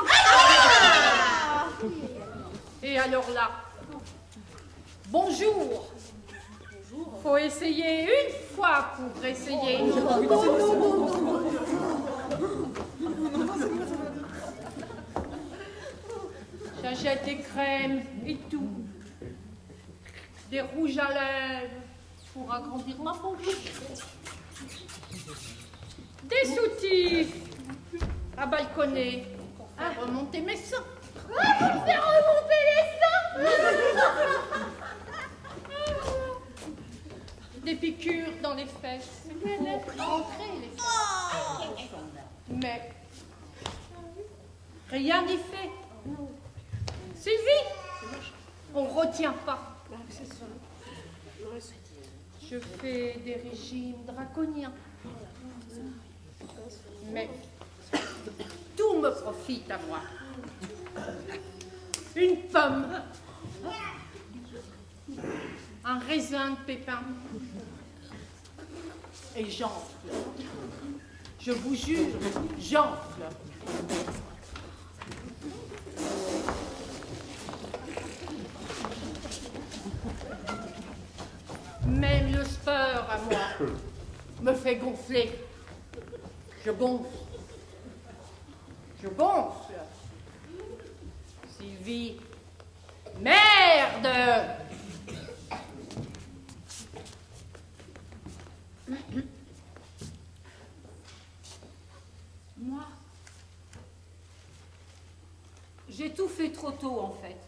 Et alors là, bonjour. Faut essayer une fois pour essayer. J'achète des crèmes et tout. Des rouges à lèvres pour agrandir ma bouche. Des soutifs à balconner pour faire remonter mes seins. Pour faire remonter les seins. Des piqûres dans les fesses pour ancrer les fesses. Mais rien n'y fait. Sylvie, on retient pas. Je fais des régimes draconiens. Mais tout me profite à moi. Une pomme, un raisin de pépin, et j'enfle. Je vous jure, j'enfle. Même le sport à moi me fait gonfler. Je gonfle. Je gonfle. Sylvie. Merde! Moi, j'ai tout fait trop tôt en fait.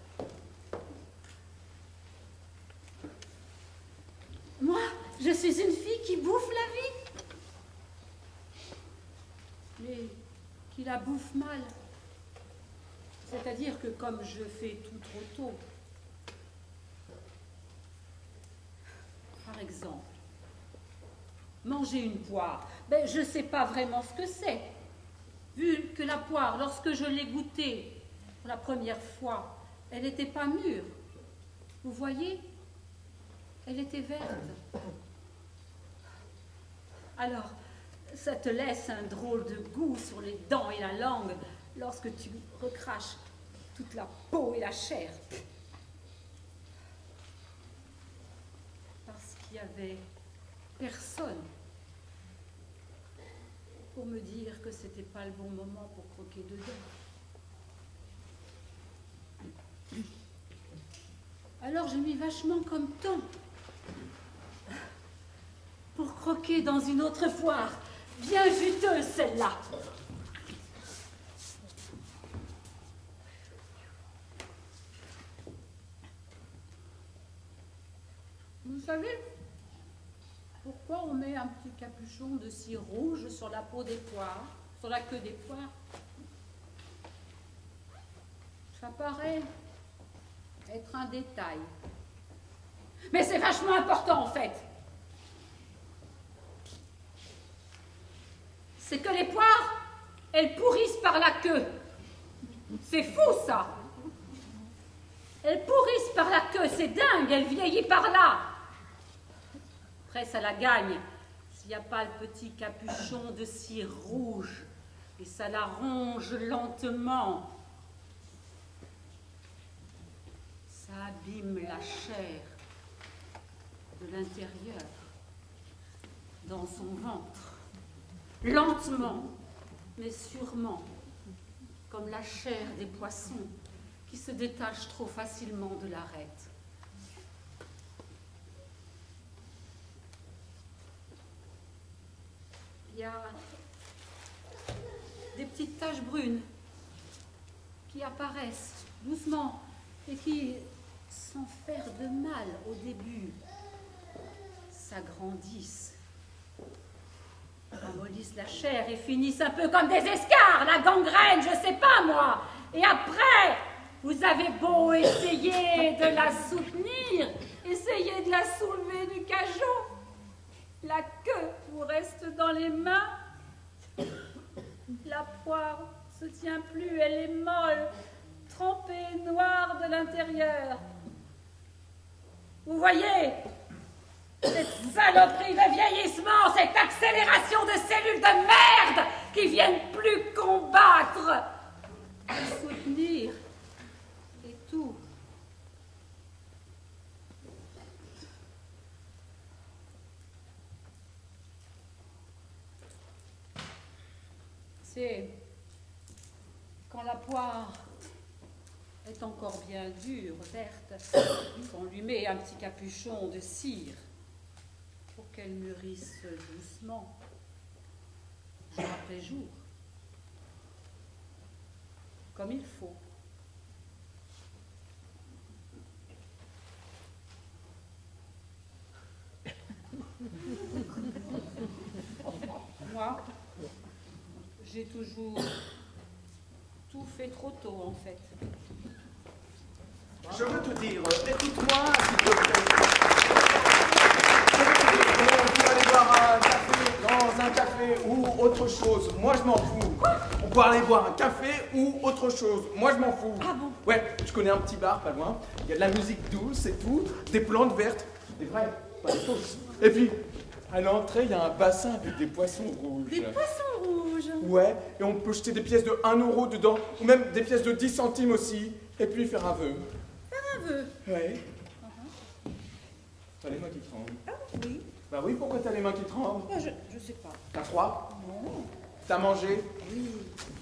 Moi, je suis une fille qui bouffe la vie. Mais qui la bouffe mal. C'est-à-dire que comme je fais tout trop tôt. Par exemple, manger une poire, ben, je ne sais pas vraiment ce que c'est. Vu que la poire, lorsque je l'ai goûtée pour la première fois, elle n'était pas mûre. Vous voyez ? Elle était verte. Alors, ça te laisse un drôle de goût sur les dents et la langue lorsque tu recraches toute la peau et la chair. Parce qu'il n'y avait personne pour me dire que c'était pas le bon moment pour croquer dedans. Alors j'ai mis vachement comme temps pour croquer dans une autre foire, bien juteuse celle-là. Vous savez pourquoi on met un petit capuchon de cire rouge sur la peau des poires, sur la queue des poires? Ça paraît être un détail. Mais c'est vachement important en fait. C'est que les poires, elles pourrissent par la queue. C'est fou ça. Elles pourrissent par la queue, c'est dingue, elles vieillissent par là. Après ça la gagne, s'il n'y a pas le petit capuchon de cire rouge. Et ça la ronge lentement. Ça abîme la chair de l'intérieur, dans son ventre. Lentement, mais sûrement, comme la chair des poissons qui se détachent trop facilement de l'arête. Il y a des petites taches brunes qui apparaissent doucement et qui, sans faire de mal au début, s'agrandissent, ramollissent la chair et finissent un peu comme des escarres, la gangrène, je sais pas moi. Et après, vous avez beau essayer de la soutenir, essayer de la soulever du cachot, la queue vous reste dans les mains, la poire se tient plus, elle est molle, trempée, noire de l'intérieur. Vous voyez, cette saloperie de vieillissement, cette accélération de cellules de merde qui viennent plus combattre, soutenir et tout. C'est quand la poire est encore bien dure, verte, qu'on lui met un petit capuchon de cire pour qu'elle mûrisse doucement, jour après jour, comme il faut. Moi, j'ai toujours tout fait trop tôt, en fait. Je veux te dire, écoute-moi, s'il te plaît. Je veux te dire, on peut aller boire un café dans un café ou autre chose. Moi, je m'en fous. On peut aller boire un café ou autre chose. Moi, je m'en fous. Ah bon? Ouais, je connais un petit bar pas loin. Il y a de la musique douce et tout, des plantes vertes. Des vraies, pas des fausses. Et puis, à l'entrée, il y a un bassin avec des poissons rouges. Des poissons rouges? Ouais, et on peut jeter des pièces de 1 euro dedans, ou même des pièces de 10 centimes aussi, et puis faire un vœu. Faire un vœu? Ouais. T'as les mains qui tremblent. Ah oui. Bah oui, pourquoi t'as les mains qui tremblent? Bah, je sais pas. T'as froid? Non. T'as mangé? Oui.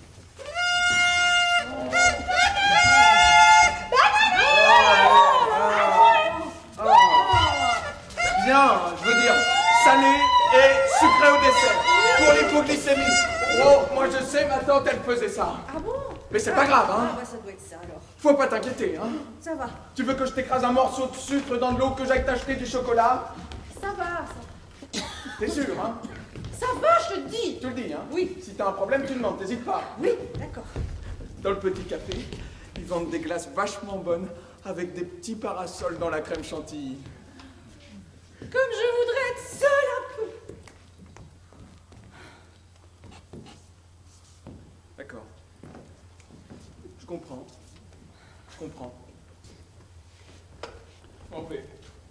Bien, je veux dire, salé et sucré au dessert, pour l'hypoglycémie. Oh, moi je sais, ma tante, elle faisait ça. Ah bon? Mais c'est pas grave, hein. Ah bah ça doit être ça alors. Faut pas t'inquiéter, hein. Ça va. Tu veux que je t'écrase un morceau de sucre dans de l'eau, que j'aille t'acheter du chocolat? Ça va, ça. T'es sûr, hein? Ça va, je te dis. Tu le dis, hein? Oui. Si t'as un problème, tu demandes, t'hésites pas. Oui, d'accord. Dans le petit café, ils vendent des glaces vachement bonnes avec des petits parasols dans la crème chantilly. Comme je voudrais être seule un peu. D'accord. Je comprends. Je comprends. En fait.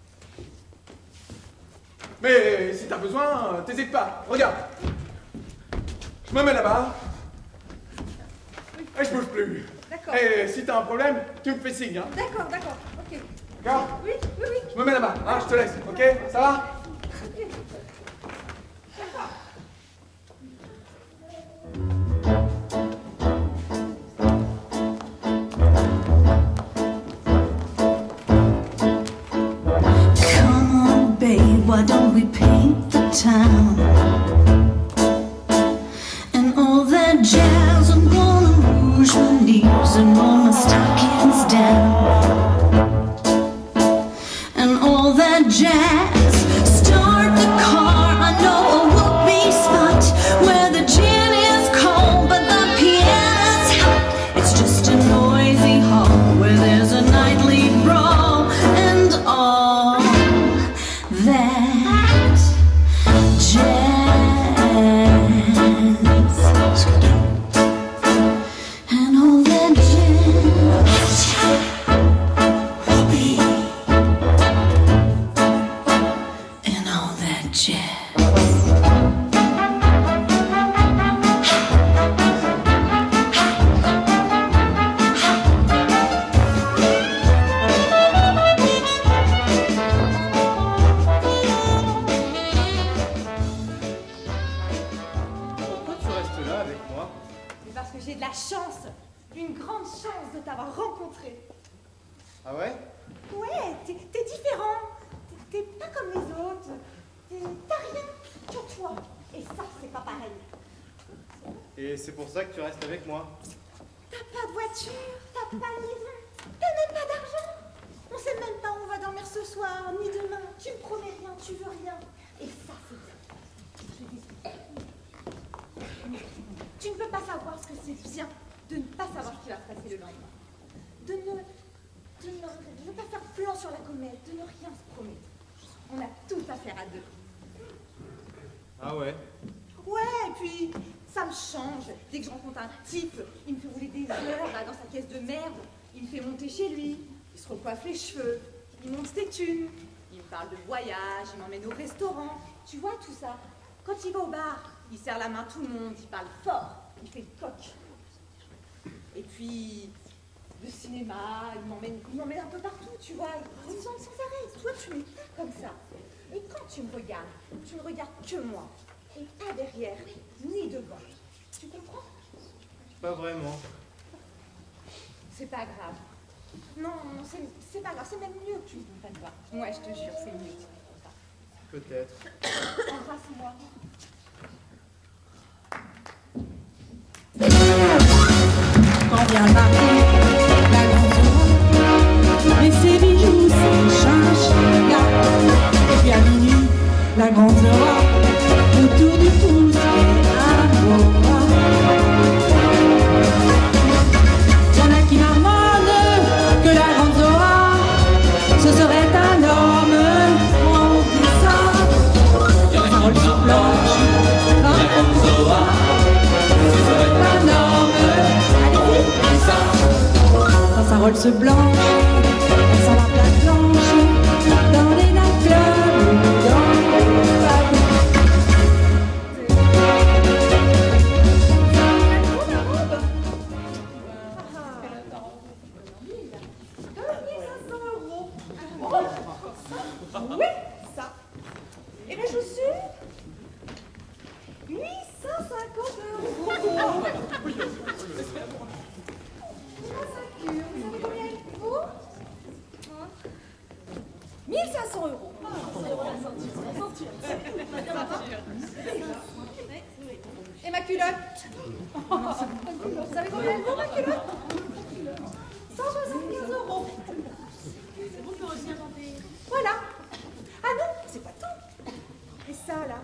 Mais si t'as besoin, t'hésites pas. Regarde. Je me mets là-bas. Et je bouge plus. D'accord. Et si t'as un problème, tu me fais signe, hein. D'accord, d'accord. Ok. D'accord? Oui, oui, oui. Je me mets là-bas, hein, je te laisse, ok? Ça va? Ok. D'accord. Come on, babe, why don't we paint the town? And all that jazz, I'm gonna rouge my knees and roll my stockings down. And all that jazz, start the car, I know a whoopee spot where the gin is cold but the piano's hot. It's just a noisy hall where there's a nightly brawl and all that jazz. And all that jazz. Whoopee. And all that jazz. Pourquoi tu restes là avec moi? C'est parce que j'ai de la chance. chance de t'avoir rencontré. Ah ouais? Ouais, t'es différent. T'es pas comme les autres. T'as rien que toi. Et ça, c'est pas pareil. Et c'est pour ça que tu restes avec moi. T'as pas de voiture, t'as pas de maison, t'as même pas d'argent. On sait même pas où on va dormir ce soir, ni demain. Tu me promets rien, tu veux rien. Et ça, c'est bien. Tu ne peux pas savoir ce que c'est bien de ne pas savoir ce qui va se passer le lendemain. De ne pas faire plan sur la comète, de ne rien se promettre. On a tout à faire à deux. Ah ouais? Ouais, et puis ça me change. Dès que je rencontre un type, il me fait rouler des heures là, dans sa caisse de merde. Il me fait monter chez lui. Il se recoiffe les cheveux. Il monte ses thunes. Il me parle de voyage. Il m'emmène au restaurant. Tu vois tout ça? Quand il va au bar, il serre la main à tout le monde. Il parle fort. Il fait le coq. Et puis, le cinéma, il m'emmène un peu partout, tu vois. Il me semble sans arrêt. Toi, tu n'es pas comme ça. Et quand tu me regardes que moi. Et pas derrière, ni devant. Tu comprends? Pas vraiment. C'est pas grave. Non, c'est pas grave. C'est même mieux que tu ne comprennes pas. Ouais, je te jure, c'est mieux. Peut-être. Embrasse-moi. Quand vient Paris, la grande Zora, mais ses bijoux, ses chinchillas. Et puis à minuit, la grande Zora, autour du pouce et Agora. Y'en a qui marmonnent que la grande Zora, ce serait un homme en dessin. Y'en a qui blanche, la grande Zora, ce serait un homme. Dans sa Rolls blanche, elle sent la plaque blanche, dans les nightclubs ou dans les pubs. Oui, ça. Et mes chaussures 850 €. Vous savez combien il vaut? 1500 €. Et ma culotte? Vous savez combien elle vaut, ma culotte? 175 €. Voilà. Ah non, c'est pas tout. Et ça, là?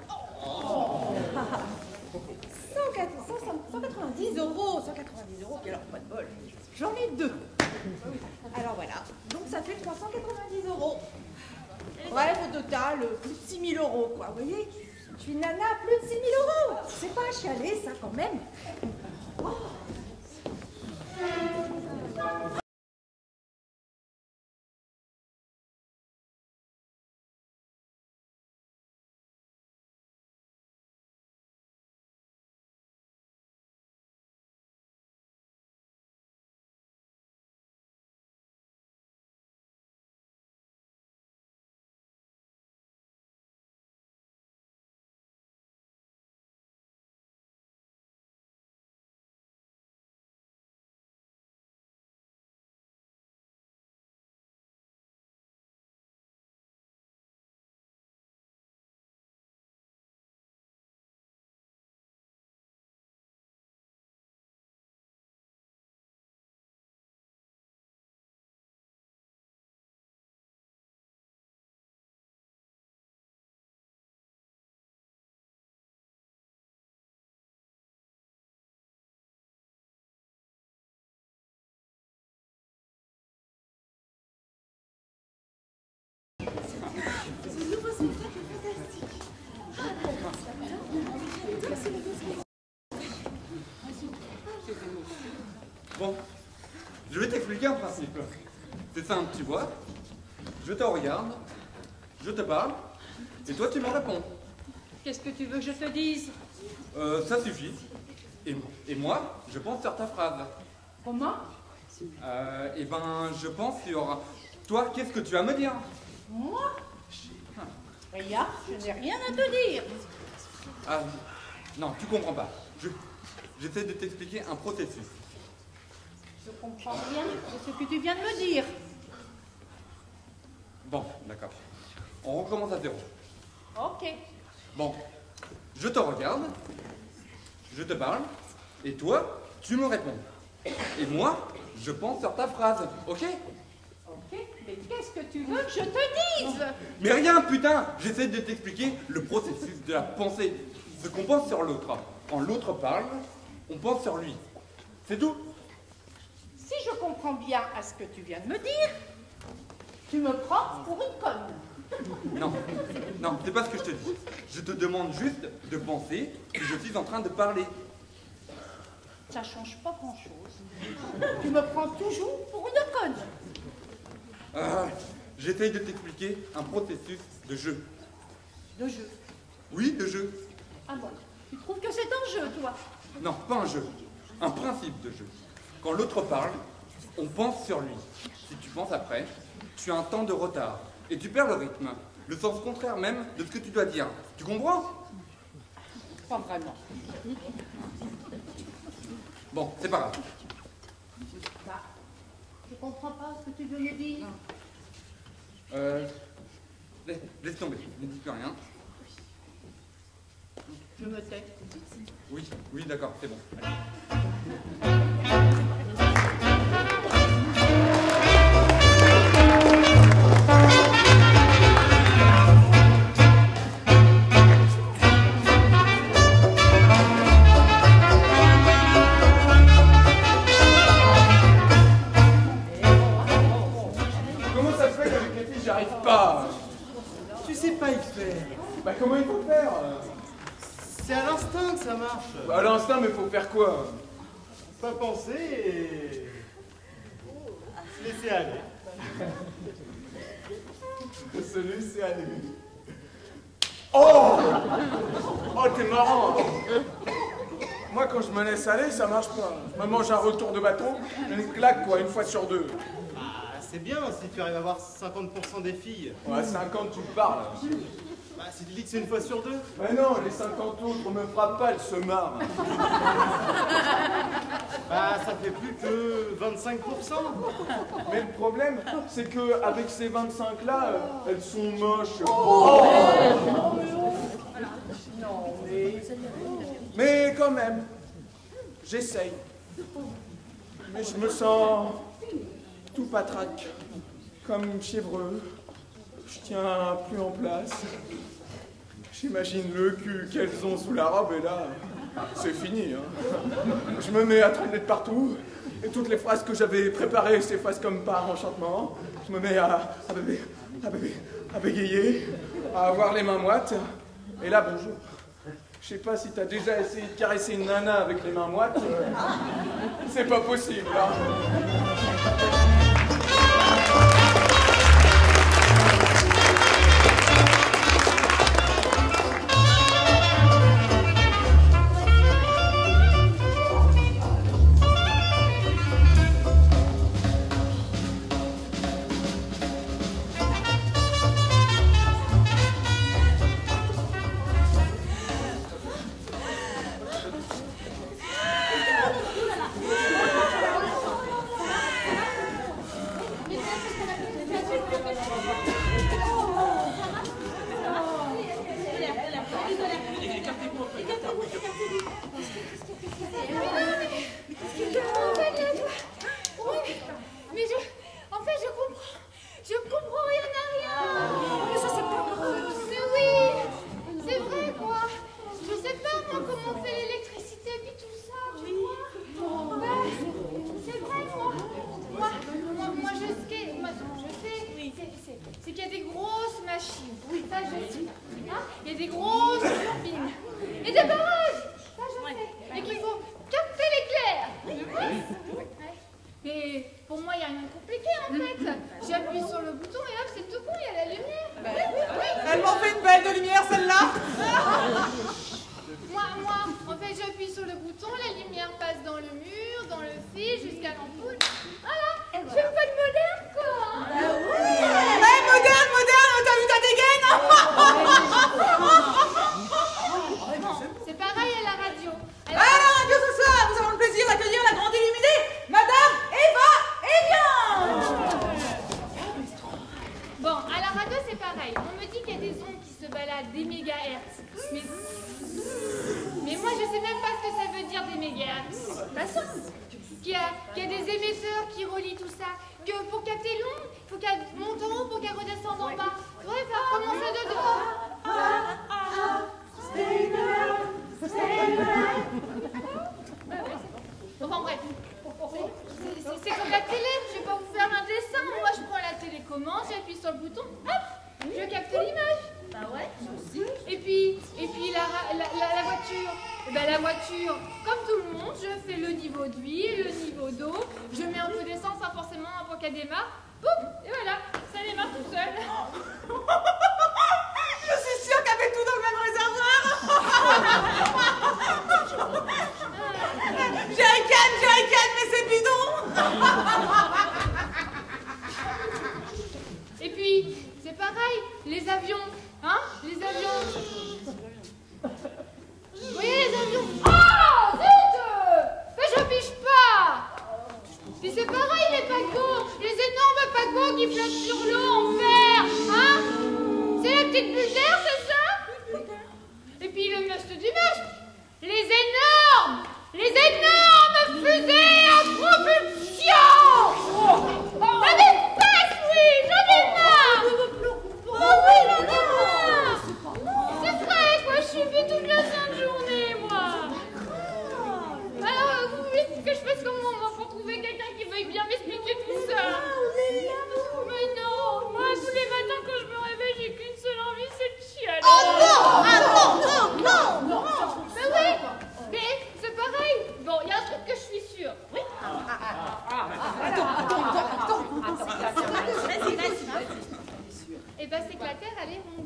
190 €. 190 €, puis alors, pas de bol. J'en ai deux. Alors voilà. Donc ça fait 390 €. Bref, au total, plus de 6 000 €, quoi. Vous voyez? Je suis nana, plus de 6 000 €. C'est pas à chialer, ça, quand même. Oh. Ce nouveau spectacle est fantastique. Bon, je vais t'expliquer un principe. C'est simple, tu vois. Je te regarde, je te parle, et toi tu me réponds. Qu'est-ce que tu veux que je te dise? Ça suffit. Et moi, je pense sur ta phrase. Comment? Eh ben, je pense sur... Toi, qu'est-ce que tu vas me dire? Moi? Regarde, je n'ai rien à te dire. Ah, non, tu comprends pas. J'essaie de t'expliquer un processus. Je comprends rien de ce que tu viens de me dire. Bon, d'accord. On recommence à zéro. Ok. Bon, je te regarde, je te parle, et toi, tu me réponds. Et moi, je pense sur ta phrase, ok? Ok, mais qu'est-ce que tu veux que je te dise? Mais rien, putain! J'essaie de t'expliquer le processus de la pensée. Ce qu'on pense sur l'autre. Quand l'autre parle, on pense sur lui. C'est tout. Si je comprends bien à ce que tu viens de me dire, tu me prends pour une conne. Non, non, c'est pas ce que je te dis. Je te demande juste de penser que je suis en train de parler. Ça change pas grand-chose. Tu me prends toujours pour une conne. J'essaye de t'expliquer un processus de jeu. De jeu. Oui, de jeu. Ah bon, tu trouves que c'est un jeu, toi? Non, pas un jeu. Un principe de jeu. Quand l'autre parle, on pense sur lui. Si tu penses après, tu as un temps de retard. Et tu perds le rythme. Le sens contraire même de ce que tu dois dire. Tu comprends? Pas vraiment. Bon, c'est pas grave. Bah, je comprends pas ce que tu veux me dire. Laisse tomber, ne dis plus rien. Je me tais. Oui, oui, d'accord, c'est bon. Allez. Comment ça se fait qu'avec les filles, j'y arrive pas? Tu sais pas y faire. Bah comment il faut faire? C'est à l'instinct que ça marche. Bah, à l'instinct, mais faut faire quoi? Pas penser et se laisser aller. Se laisser aller. Oh! Oh, t'es marrant! Moi, quand je me laisse aller, ça marche pas. Je me mange un retour de bâton, une claque, quoi, une fois sur deux. Ah, c'est bien si tu arrives à avoir 50% des filles. Ouais, 50, tu parles. Bah, si tu dis que c'est une fois sur deux. Mais non, les 50 autres me frappent pas, elles se marrent. Bah, ça fait plus que 25%. Mais le problème, c'est que avec ces 25-là, elles sont moches. Non, mais... Mais quand même, j'essaye. Mais je me sens tout patraque, comme chèvreux. Je tiens plus en place. J'imagine le cul qu'elles ont sous la robe et là, c'est fini. Hein. Je me mets à trembler de partout. Et toutes les phrases que j'avais préparées s'effacent comme par enchantement. Je me mets à bégayer, à avoir les mains moites. Et là, bonjour. Je sais pas si t'as déjà essayé de caresser une nana avec les mains moites. C'est pas possible. Hein. C'est qu'il y a des grosses machines. Oui, ça je sais. Hein, il y a des grosses turbines. Et des barrages. Ça je sais. Et qu'il faut capter l'éclair. Ouais. Mais pour moi, il n'y a rien de compliqué en fait. J'appuie sur le bouton et hop, c'est tout bon, il y a la lumière. Elle m'en fait une belle de lumière celle-là. Moi, en fait, j'appuie sur le bouton, la lumière passe dans le mur, dans le fil, jusqu'à l'ampoule. Voilà, je fais pas de moderne, quoi. Ouais, moderne, t'as vu ta dégaine? C'est pas des mégahertz. Mais moi, je sais même pas ce que ça veut dire des mégahertz. Bah ça, qu'il y a des émetteurs qui relient tout ça. Que pour capter l'onde, il faut qu'elle monte en haut pour qu'elle redescende en bas. Ouais, faire commencer de Enfin bref, c'est comme la télé, je vais pas vous faire un dessin. Moi, je prends la télécommande, j'appuie sur le bouton, hop, je capte l'image. Bah ouais, aussi. Et puis la voiture. Ben la voiture, comme tout le monde, je fais le niveau d'huile, le niveau d'eau, je mets un peu d'essence, hein, forcément, pour qu'elle démarre. Boum, et voilà, ça démarre tout seul. Je suis sûre qu'elle fait tout dans le même réservoir. Jerrycan, mais c'est bidon. Et puis, c'est pareil, les avions, hein, les avions. Vous voyez les avions? Oh, zut! Mais je piche pas! Puis c'est pareil les paquebots, les énormes paquebots qui flottent sur l'eau en fer, hein? C'est la petite bulle d'air, c'est ça? Et puis le must du must, les énormes fusées à propulsion! J'en ai pas, oui, j'en ai marre! Oh oui, j'en ai marre! C'est vrai, quoi, je suis vue toute la sainte journée, moi! Alors, vous voulez que je fasse comment, moi, pour trouver quelqu'un qui veuille bien m'expliquer tout ça? Mais non, moi, tous les matins, quand je me réveille, j'ai qu'une seule envie, c'est de chialer. Oh non! Ah non! Mais oui! Mais c'est pareil! Bon, il y a un truc que je suis sûre. Oui? Attends. Vas-y. Et ben, c'est que la Terre, elle est ronde.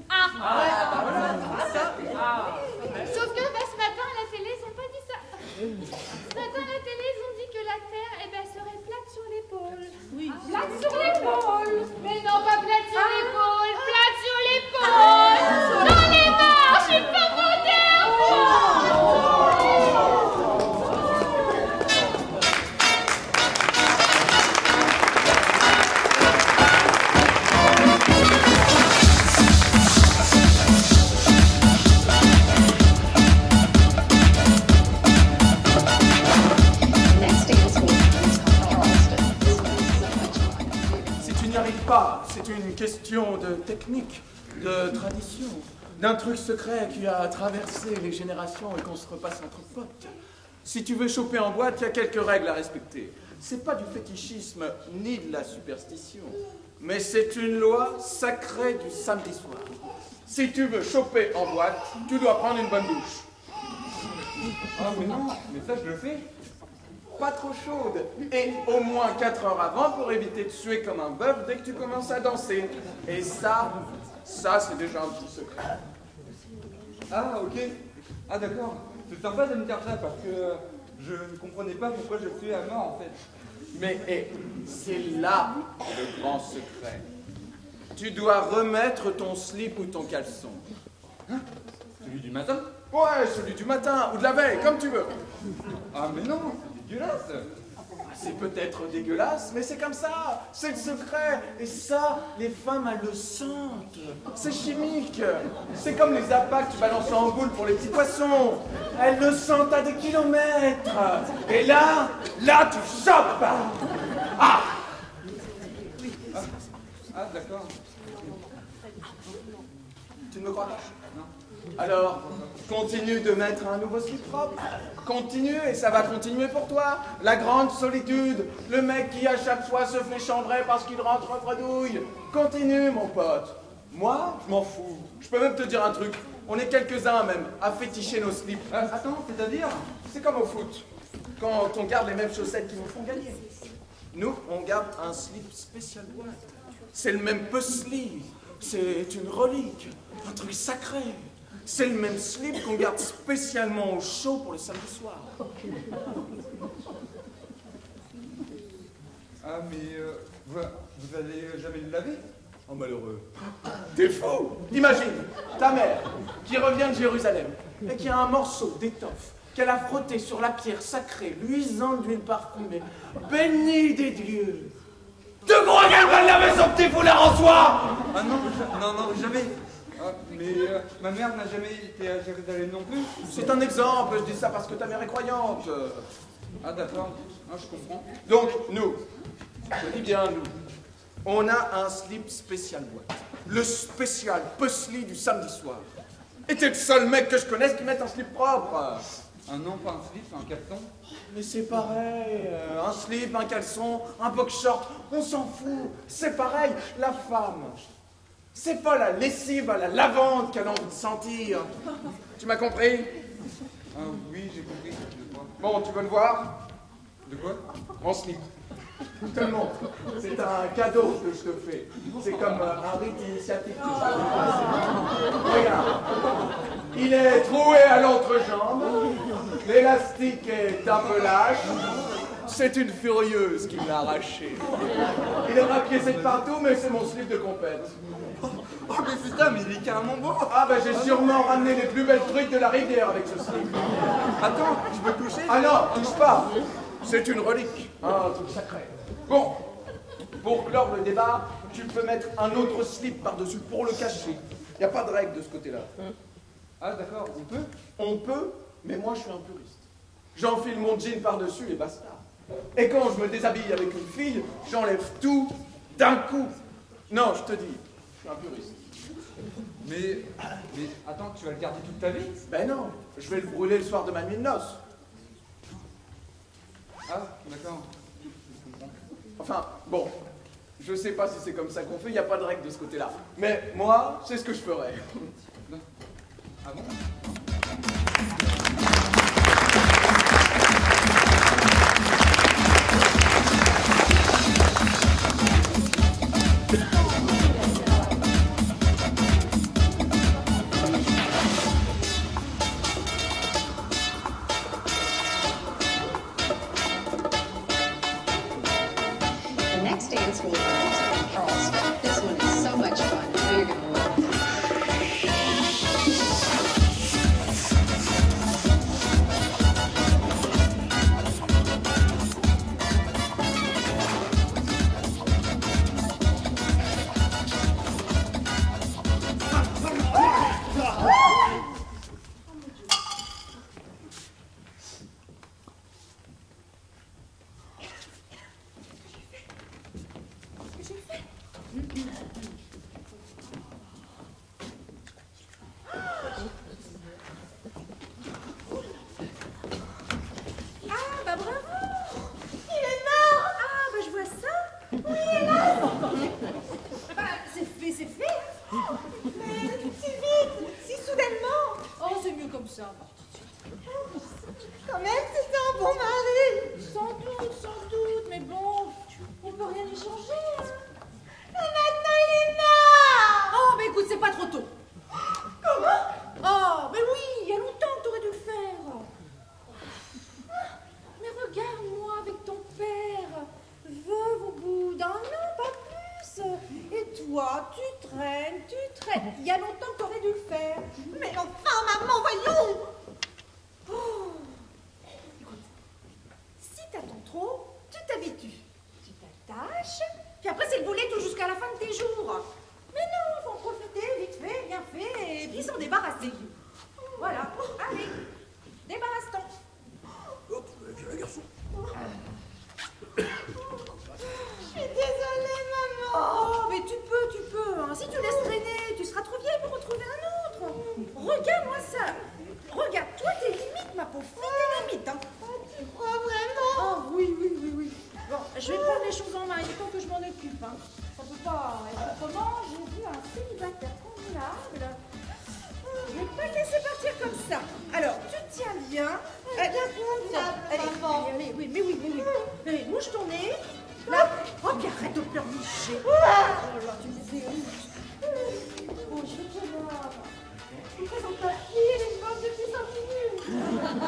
Sauf que ce matin, à la télé, ils n'ont pas dit ça. Ce matin, à la télé, ils ont dit que la Terre, eh ben, serait plate sur l'épaule. Oui. Plate sur l'épaule. Mais non, pas plate sur l'épaule. Plate sur l'épaule. J'en ai marre, je suis pas moderne, moi. Pas, c'est une question de technique, de tradition, d'un truc secret qui a traversé les générations et qu'on se repasse entre potes. Si tu veux choper en boîte, il y a quelques règles à respecter. C'est pas du fétichisme ni de la superstition, mais c'est une loi sacrée du samedi soir. Si tu veux choper en boîte, tu dois prendre une bonne douche. Ah mais non, mais ça je le fais. Pas trop chaude, et au moins 4 heures avant pour éviter de suer comme un bœuf dès que tu commences à danser. Et ça c'est déjà un petit secret. Ah ok, ah d'accord, c'est sympa de me dire ça parce que je ne comprenais pas pourquoi je suais à mort en fait. Mais c'est là le grand secret. Tu dois remettre ton slip ou ton caleçon. Hein? Celui du matin? Ouais, celui du matin, ou de la veille, comme tu veux. Ah mais non, c'est dégueulasse. C'est peut-être dégueulasse, mais c'est comme ça. C'est le secret. Et ça, les femmes, elles le sentent. C'est chimique. C'est comme les appâts que tu balances en boule pour les petits poissons. Elles le sentent à des kilomètres. Et là, tu chopes. Ah! Ah d'accord. Tu ne me crois pas? Non. Alors, continue de mettre un nouveau slip propre. Continue, et ça va continuer pour toi. La grande solitude, le mec qui à chaque fois se fait chambrer parce qu'il rentre en bredouille. Continue, mon pote. Moi, je m'en fous. Je peux même te dire un truc. On est quelques-uns même à féticher nos slips. Attends, c'est-à-dire? C'est comme au foot. Quand on garde les mêmes chaussettes qui nous font gagner. Nous, on garde un slip spécial boîte. C'est le même puzzle. C'est une relique. Un truc sacré. C'est le même slip qu'on garde spécialement au chaud pour le samedi soir. Ah mais vous allez jamais le laver? Oh malheureux. T'es fou. Imagine, ta mère qui revient de Jérusalem et qui a un morceau d'étoffe qu'elle a frotté sur la pierre sacrée, luisante d'huile parfumée, bénie des dieux. Tu crois qu'elle va laver son petit foulard en soie? Ah non, jamais. Ah, mais ma mère n'a jamais été à Jérusalem non plus. C'est un exemple, je dis ça parce que ta mère est croyante. Ah d'accord, ah, je comprends. Donc, nous, je dis bien nous, on a un slip spécial boîte. Le spécial puzzly du samedi soir. Et t'es le seul mec que je connaisse qui mette un slip propre. Un non, pas un slip, un caleçon. Mais c'est pareil, un slip, un caleçon, un box short, on s'en fout. C'est pareil, la femme, c'est pas la lessive à la lavande qu'elle a envie de sentir. Tu m'as compris? Ah oui, j'ai compris. De quoi? Bon, tu veux le voir? De quoi? En slip. Tellement. C'est un cadeau que je te fais. C'est comme un rite initiatique. Regarde. Il est troué à l'entrejambe. L'élastique est un peu lâche. C'est une furieuse qui me l'a arraché. Il est rapiécé de partout, mais c'est mon slip de compète. Oh mais putain, mais il est carrément beau. Ah bah j'ai sûrement ramené les plus belles trucs de la rivière avec ce slip. Attends, je peux toucher? Ah non, touche pas. C'est une relique, un truc sacré. Bon, pour clore le débat, tu peux mettre un autre slip par-dessus pour le cacher. Il n'y a pas de règle de ce côté-là. Ah d'accord, on peut? On peut, mais moi je suis un puriste. J'enfile mon jean par-dessus et basta. Et quand je me déshabille avec une fille, j'enlève tout d'un coup. Non, je te dis, je suis un puriste. Mais attends, tu vas le garder toute ta vie? Ben non, je vais le brûler le soir de ma nuit de noces. Ah, d'accord. Enfin, bon, je sais pas si c'est comme ça qu'on fait, il n'y a pas de règle de ce côté-là. Mais moi, c'est ce que je ferais. Ah bon? The next dance we'll learn is from Charleston. This one is so much fun. I know you're going to love it. Ah, bah bravo! Il est mort! Ah, bah je vois ça! Oui, hélas! Bah, c'est fait, c'est fait! Mais si vite! Si soudainement! Oh, c'est mieux comme ça! Quand même, c'était un bon mari! Sans doute, mais bon, on peut rien y changer! Hein. Et maintenant, il est mort! Oh, mais écoute, c'est pas trop tôt! Comment? Oh, mais oui, il y a longtemps que t'aurais dû le faire! Mais regarde-moi avec ton père, veuve au bout d'un an, pas plus. Et toi, tu traînes. Il y a longtemps que t'aurais dû le faire. Mais enfin, maman, voyons. Oh. Écoute, si t'attends trop, tu t'habitues. Tu t'attaches, puis après c'est le boulet tout jusqu'à la fin de tes jours. Mais non, faut en profiter, vite fait, bien fait, et puis s'en débarrasser. Voilà, allez, débarrasse-t'en. Vieux garçon. Je suis désolée, maman. Oh, mais tu peux. Hein. Si tu laisses traîner, tu seras trop vieille pour retrouver un autre. Regarde-moi ça. Regarde, toi, t'es limite, ma pauvre fille, t'es limite. Hein. Tu crois vraiment? Oh, oui. Bon, je vais prendre les choses en main, il faut que je m'en occupe. Hein. Ça peut pas être autrement. J'ai vu un célibataire convenable. Je vais pas te laisser partir comme ça. Alors, tu tiens bien. Allez, oui. Bouge ton nez. Là. Oh, puis arrête de pleurnicher. Oh là, tu me fais honte. Oh, je vais te voir. Je te présente ta fille, elle est morte depuis 5 minutes.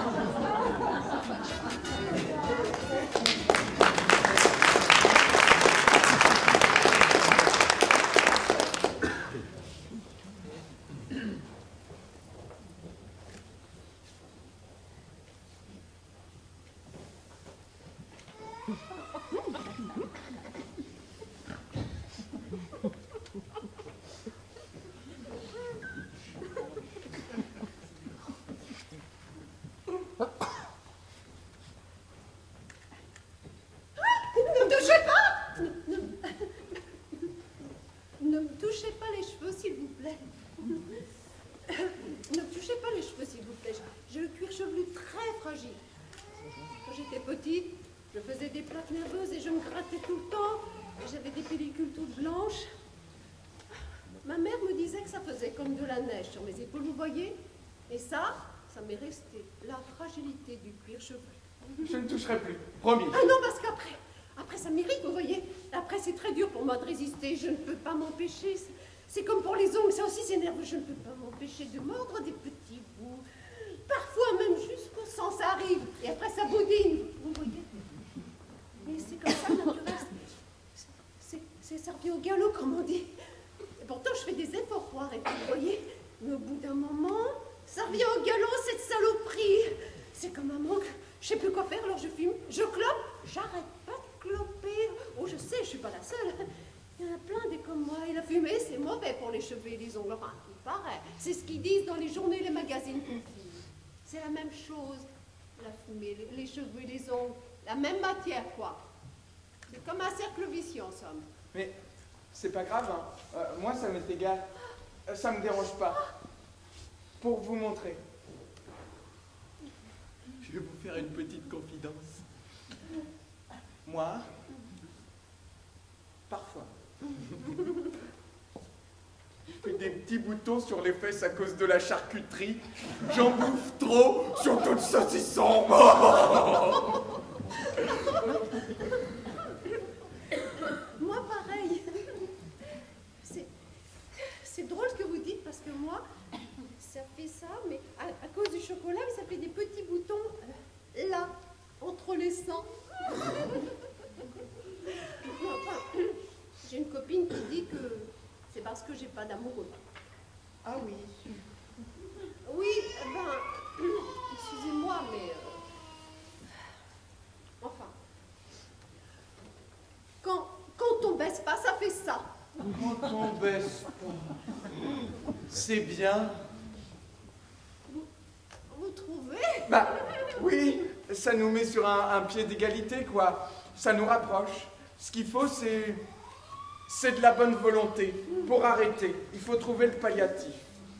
fragile. Quand j'étais petite, je faisais des plaques nerveuses et je me grattais tout le temps. J'avais des pellicules toutes blanches. Ma mère me disait que ça faisait comme de la neige sur mes épaules, vous voyez? Et ça m'est resté. La fragilité du cuir chevelu. Je ne toucherai plus, promis. Ah non, parce qu'après ça m'irrite, vous voyez? Après, c'est très dur pour moi de résister. Je ne peux pas m'empêcher. C'est comme pour les ongles, ça aussi c'est nerveux. Je ne peux pas m'empêcher de mordre des petits bouts. Parfois même jusqu'au sang, ça arrive. Et après, ça boudine. Vous voyez? Et c'est comme ça, naturel. C'est servi au galop, comme on dit. Et pourtant, je fais des efforts pour arrêter, vous voyez? Mais au bout d'un moment, ça revient au galop, cette saloperie. C'est comme un manque. Je sais plus quoi faire, alors je fume, je clope. J'arrête pas de cloper. Oh, je sais, je suis pas la seule. Il y en a plein des comme moi. Et la fumée, c'est mauvais pour les cheveux et les ongles. Enfin, il paraît. C'est ce qu'ils disent dans les journaux et les magazines pour filles. C'est la même chose. La fumée, les cheveux et les ongles. La même matière, quoi. C'est comme un cercle vicieux, en somme. Mais c'est pas grave, hein. Moi, ça m'est égal. Ça me dérange pas. Pour vous montrer. Je vais vous faire une petite confidence. Moi, parfois, je fais des petits boutons sur les fesses à cause de la charcuterie. J'en bouffe trop, surtout le saucisson. Moi, pareil. C'est drôle ce que vous dites, parce que moi, ça fait ça, mais à cause du chocolat, ça fait des petits boutons là, entre les sangs. Enfin, j'ai une copine qui dit que c'est parce que j'ai pas d'amoureux. Ah oui. Oui, ben, excusez-moi, mais... enfin, quand on baisse pas, ça fait ça. Quand on baisse pas, c'est bien. Vous trouvez? Bah oui, ça nous met sur un pied d'égalité, quoi. Ça nous rapproche. Ce qu'il faut, c'est de la bonne volonté pour arrêter. Il faut trouver le palliatif.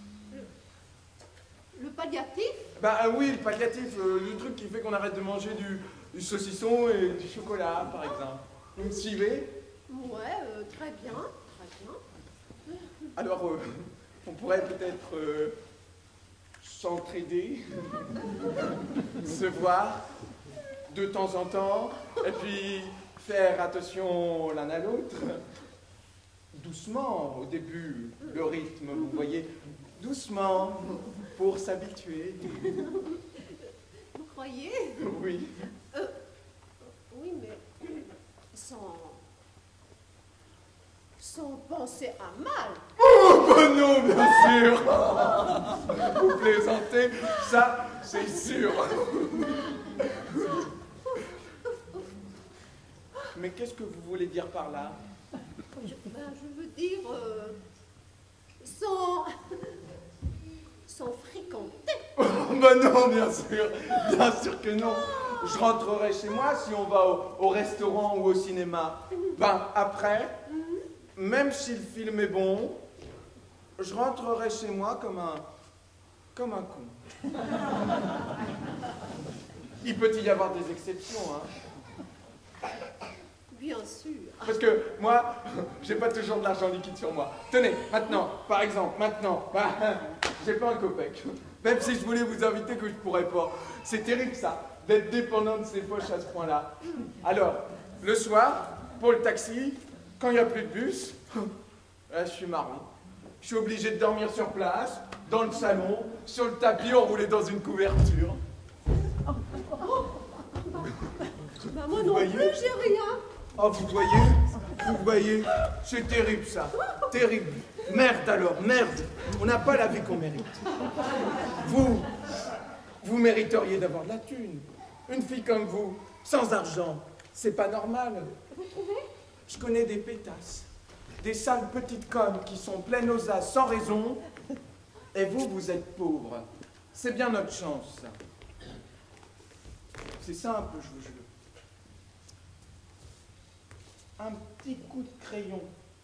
Le palliatif? Bah oui, le palliatif, le truc qui fait qu'on arrête de manger du saucisson et du chocolat, par exemple. Vous me suivez? Ouais, très bien, Alors, on pourrait peut-être s'entraider, se voir de temps en temps, et puis faire attention l'un à l'autre. Doucement, au début, le rythme, vous voyez, doucement, pour s'habituer. Vous croyez? Oui. Oui, mais sans penser à mal. Oh, ben non, bien sûr. Vous plaisantez, ça, c'est sûr. Mais qu'est-ce que vous voulez dire par là? Je veux dire, sans fréquenter. Oh, ben non, bien sûr que non. Je rentrerai chez moi si on va au restaurant ou au cinéma. Ben, après, même si le film est bon, je rentrerai chez moi comme un con. Il peut y avoir des exceptions, hein. Bien sûr. Parce que moi, j'ai pas toujours de l'argent liquide sur moi. Tenez, maintenant, par exemple, bah, j'ai pas un copec. Même si je voulais vous inviter, que je pourrais pas. C'est terrible ça, d'être dépendant de ses poches à ce point-là. Alors, le soir, pour le taxi, quand il n'y a plus de bus, là, je suis marrant. Je suis obligé de dormir sur place, dans le salon, sur le tapis, enroulé dans une couverture. Bah, moi non plus, j'ai rien. Oh, vous voyez, c'est terrible ça, terrible. Merde alors, merde, on n'a pas la vie qu'on mérite. Vous mériteriez d'avoir de la thune. Une fille comme vous, sans argent, c'est pas normal. Vous trouvez? Je connais des pétasses, des sales petites connes qui sont pleines aux as sans raison, et vous êtes pauvres. C'est bien notre chance. C'est simple, je vous jure. Un petit coup de crayon,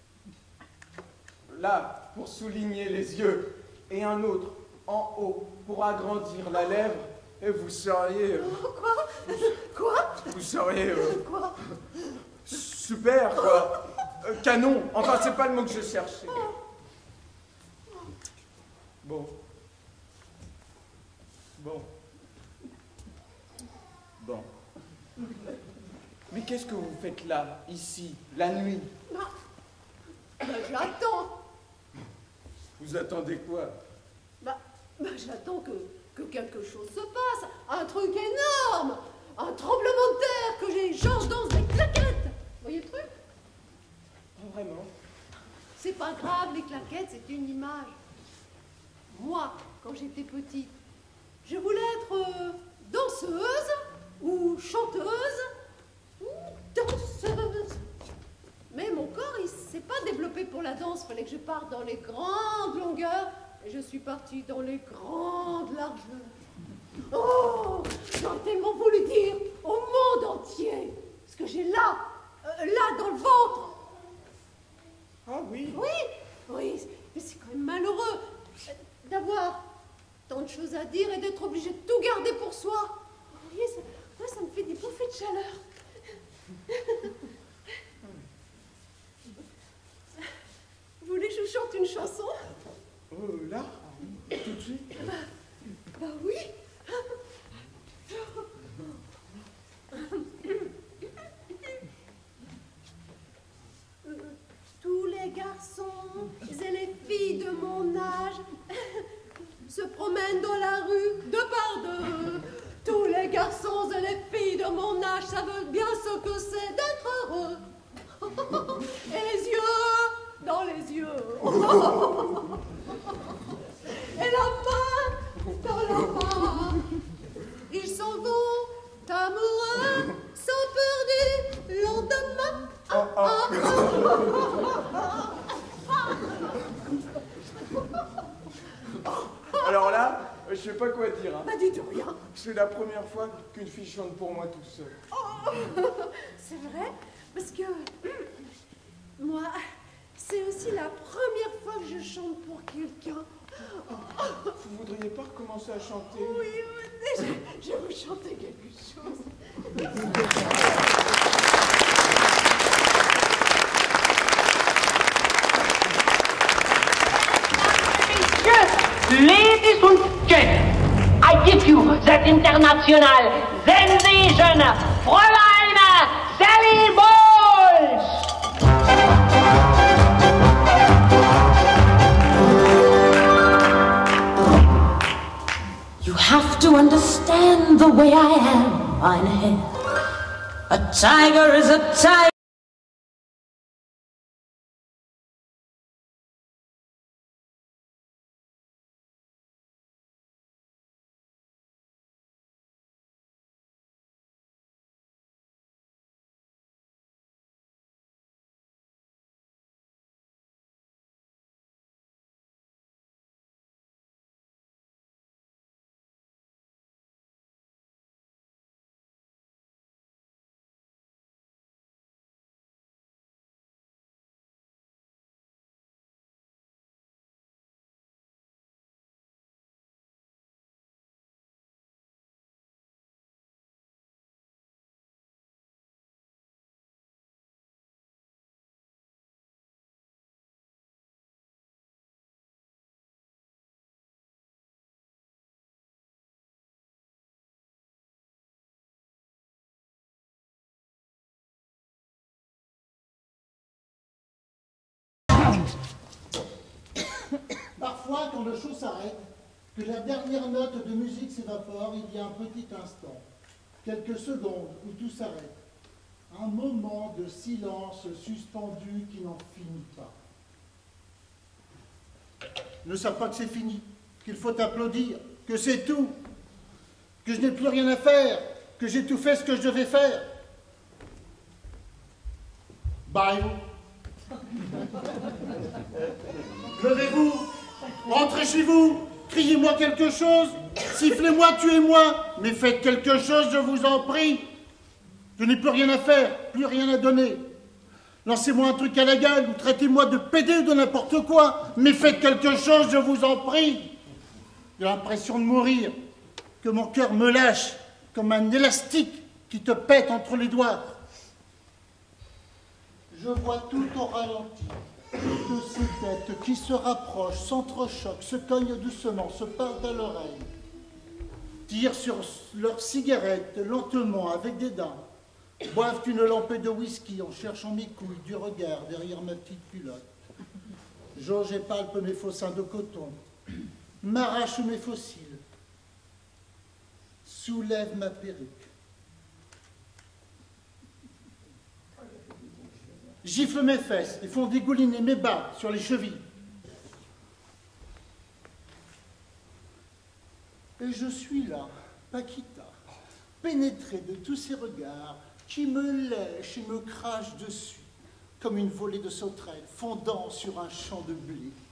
là, pour souligner les yeux, et un autre en haut, pour agrandir la lèvre, Et vous seriez... Quoi Vous seriez... Quoi super, quoi. Canon. Enfin, c'est pas le mot que je cherchais. Bon. Mais qu'est-ce que vous faites là, ici, la nuit? J'attends. Vous attendez quoi? J'attends que quelque chose se passe. Un truc énorme. Un tremblement de terre, que les gens dansent des claquettes. Vous voyez le truc? Pas vraiment. C'est pas grave, les claquettes, c'est une image. Moi, quand j'étais petite, je voulais être danseuse ou chanteuse ou danseuse. Mais mon corps, il s'est pas développé pour la danse. Fallait que je parte dans les grandes longueurs. Et je suis partie dans les grandes largeurs. Oh, j'aurais tellement voulu dire au monde entier ce que j'ai là dans le ventre. Ah oui? Oui, mais c'est quand même malheureux d'avoir tant de choses à dire et d'être obligé de tout garder pour soi. Vous voyez, ça me fait des bouffées de chaleur. Vous voulez que je vous chante une chanson? Là? Tout de suite? Bah oui. Tous les garçons et les filles de mon âge se promènent dans la rue deux par deux. Tous les garçons et les filles de mon âge savent bien ce que c'est d'être heureux. Et les yeux dans les yeux. Et la main dans la main. Ils s'en vont amoureux, sans peur du lendemain. Alors là, je sais pas quoi dire. Bah dites rien. C'est la première fois qu'une fille chante pour moi toute seule. C'est vrai, parce que moi, c'est aussi la première fois que je chante pour quelqu'un. Vous voudriez pas recommencer à chanter? Oui, je vais vous chanter quelque chose. Ladies and gentlemen, I give you that international sensation, Fräulein Sally Bowles! You have to understand the way I am, mein Herr. A tiger is a tiger. Parfois, quand le show s'arrête, que la dernière note de musique s'évapore, il y a un petit instant, quelques secondes où tout s'arrête. Un moment de silence suspendu qui n'en finit pas. Ils ne savent pas que c'est fini, qu'il faut applaudir, que c'est tout, que je n'ai plus rien à faire, que j'ai tout fait ce que je devais faire. Bye. Levez-vous, rentrez chez vous, criez-moi quelque chose, sifflez-moi, tuez-moi, mais faites quelque chose, je vous en prie. Je n'ai plus rien à faire, plus rien à donner. Lancez-moi un truc à la gueule, ou traitez-moi de pédé ou de n'importe quoi, mais faites quelque chose, je vous en prie. J'ai l'impression de mourir, que mon cœur me lâche comme un élastique qui te pète entre les doigts. Je vois tout au ralenti, toutes ces têtes qui se rapprochent, s'entrechoquent, se cognent doucement, se parlent à l'oreille, tirent sur leurs cigarettes lentement avec dédain, boivent une lampée de whisky en cherchant mes couilles du regard derrière ma petite culotte. Jauge et palpe mes faux seins de coton, m'arrache mes fossiles, soulève ma perruque. Gifle mes fesses et font dégouliner mes bas sur les chevilles. Et je suis là, Paquita, pénétrée de tous ces regards qui me lèchent et me crachent dessus, comme une volée de sauterelles fondant sur un champ de blé.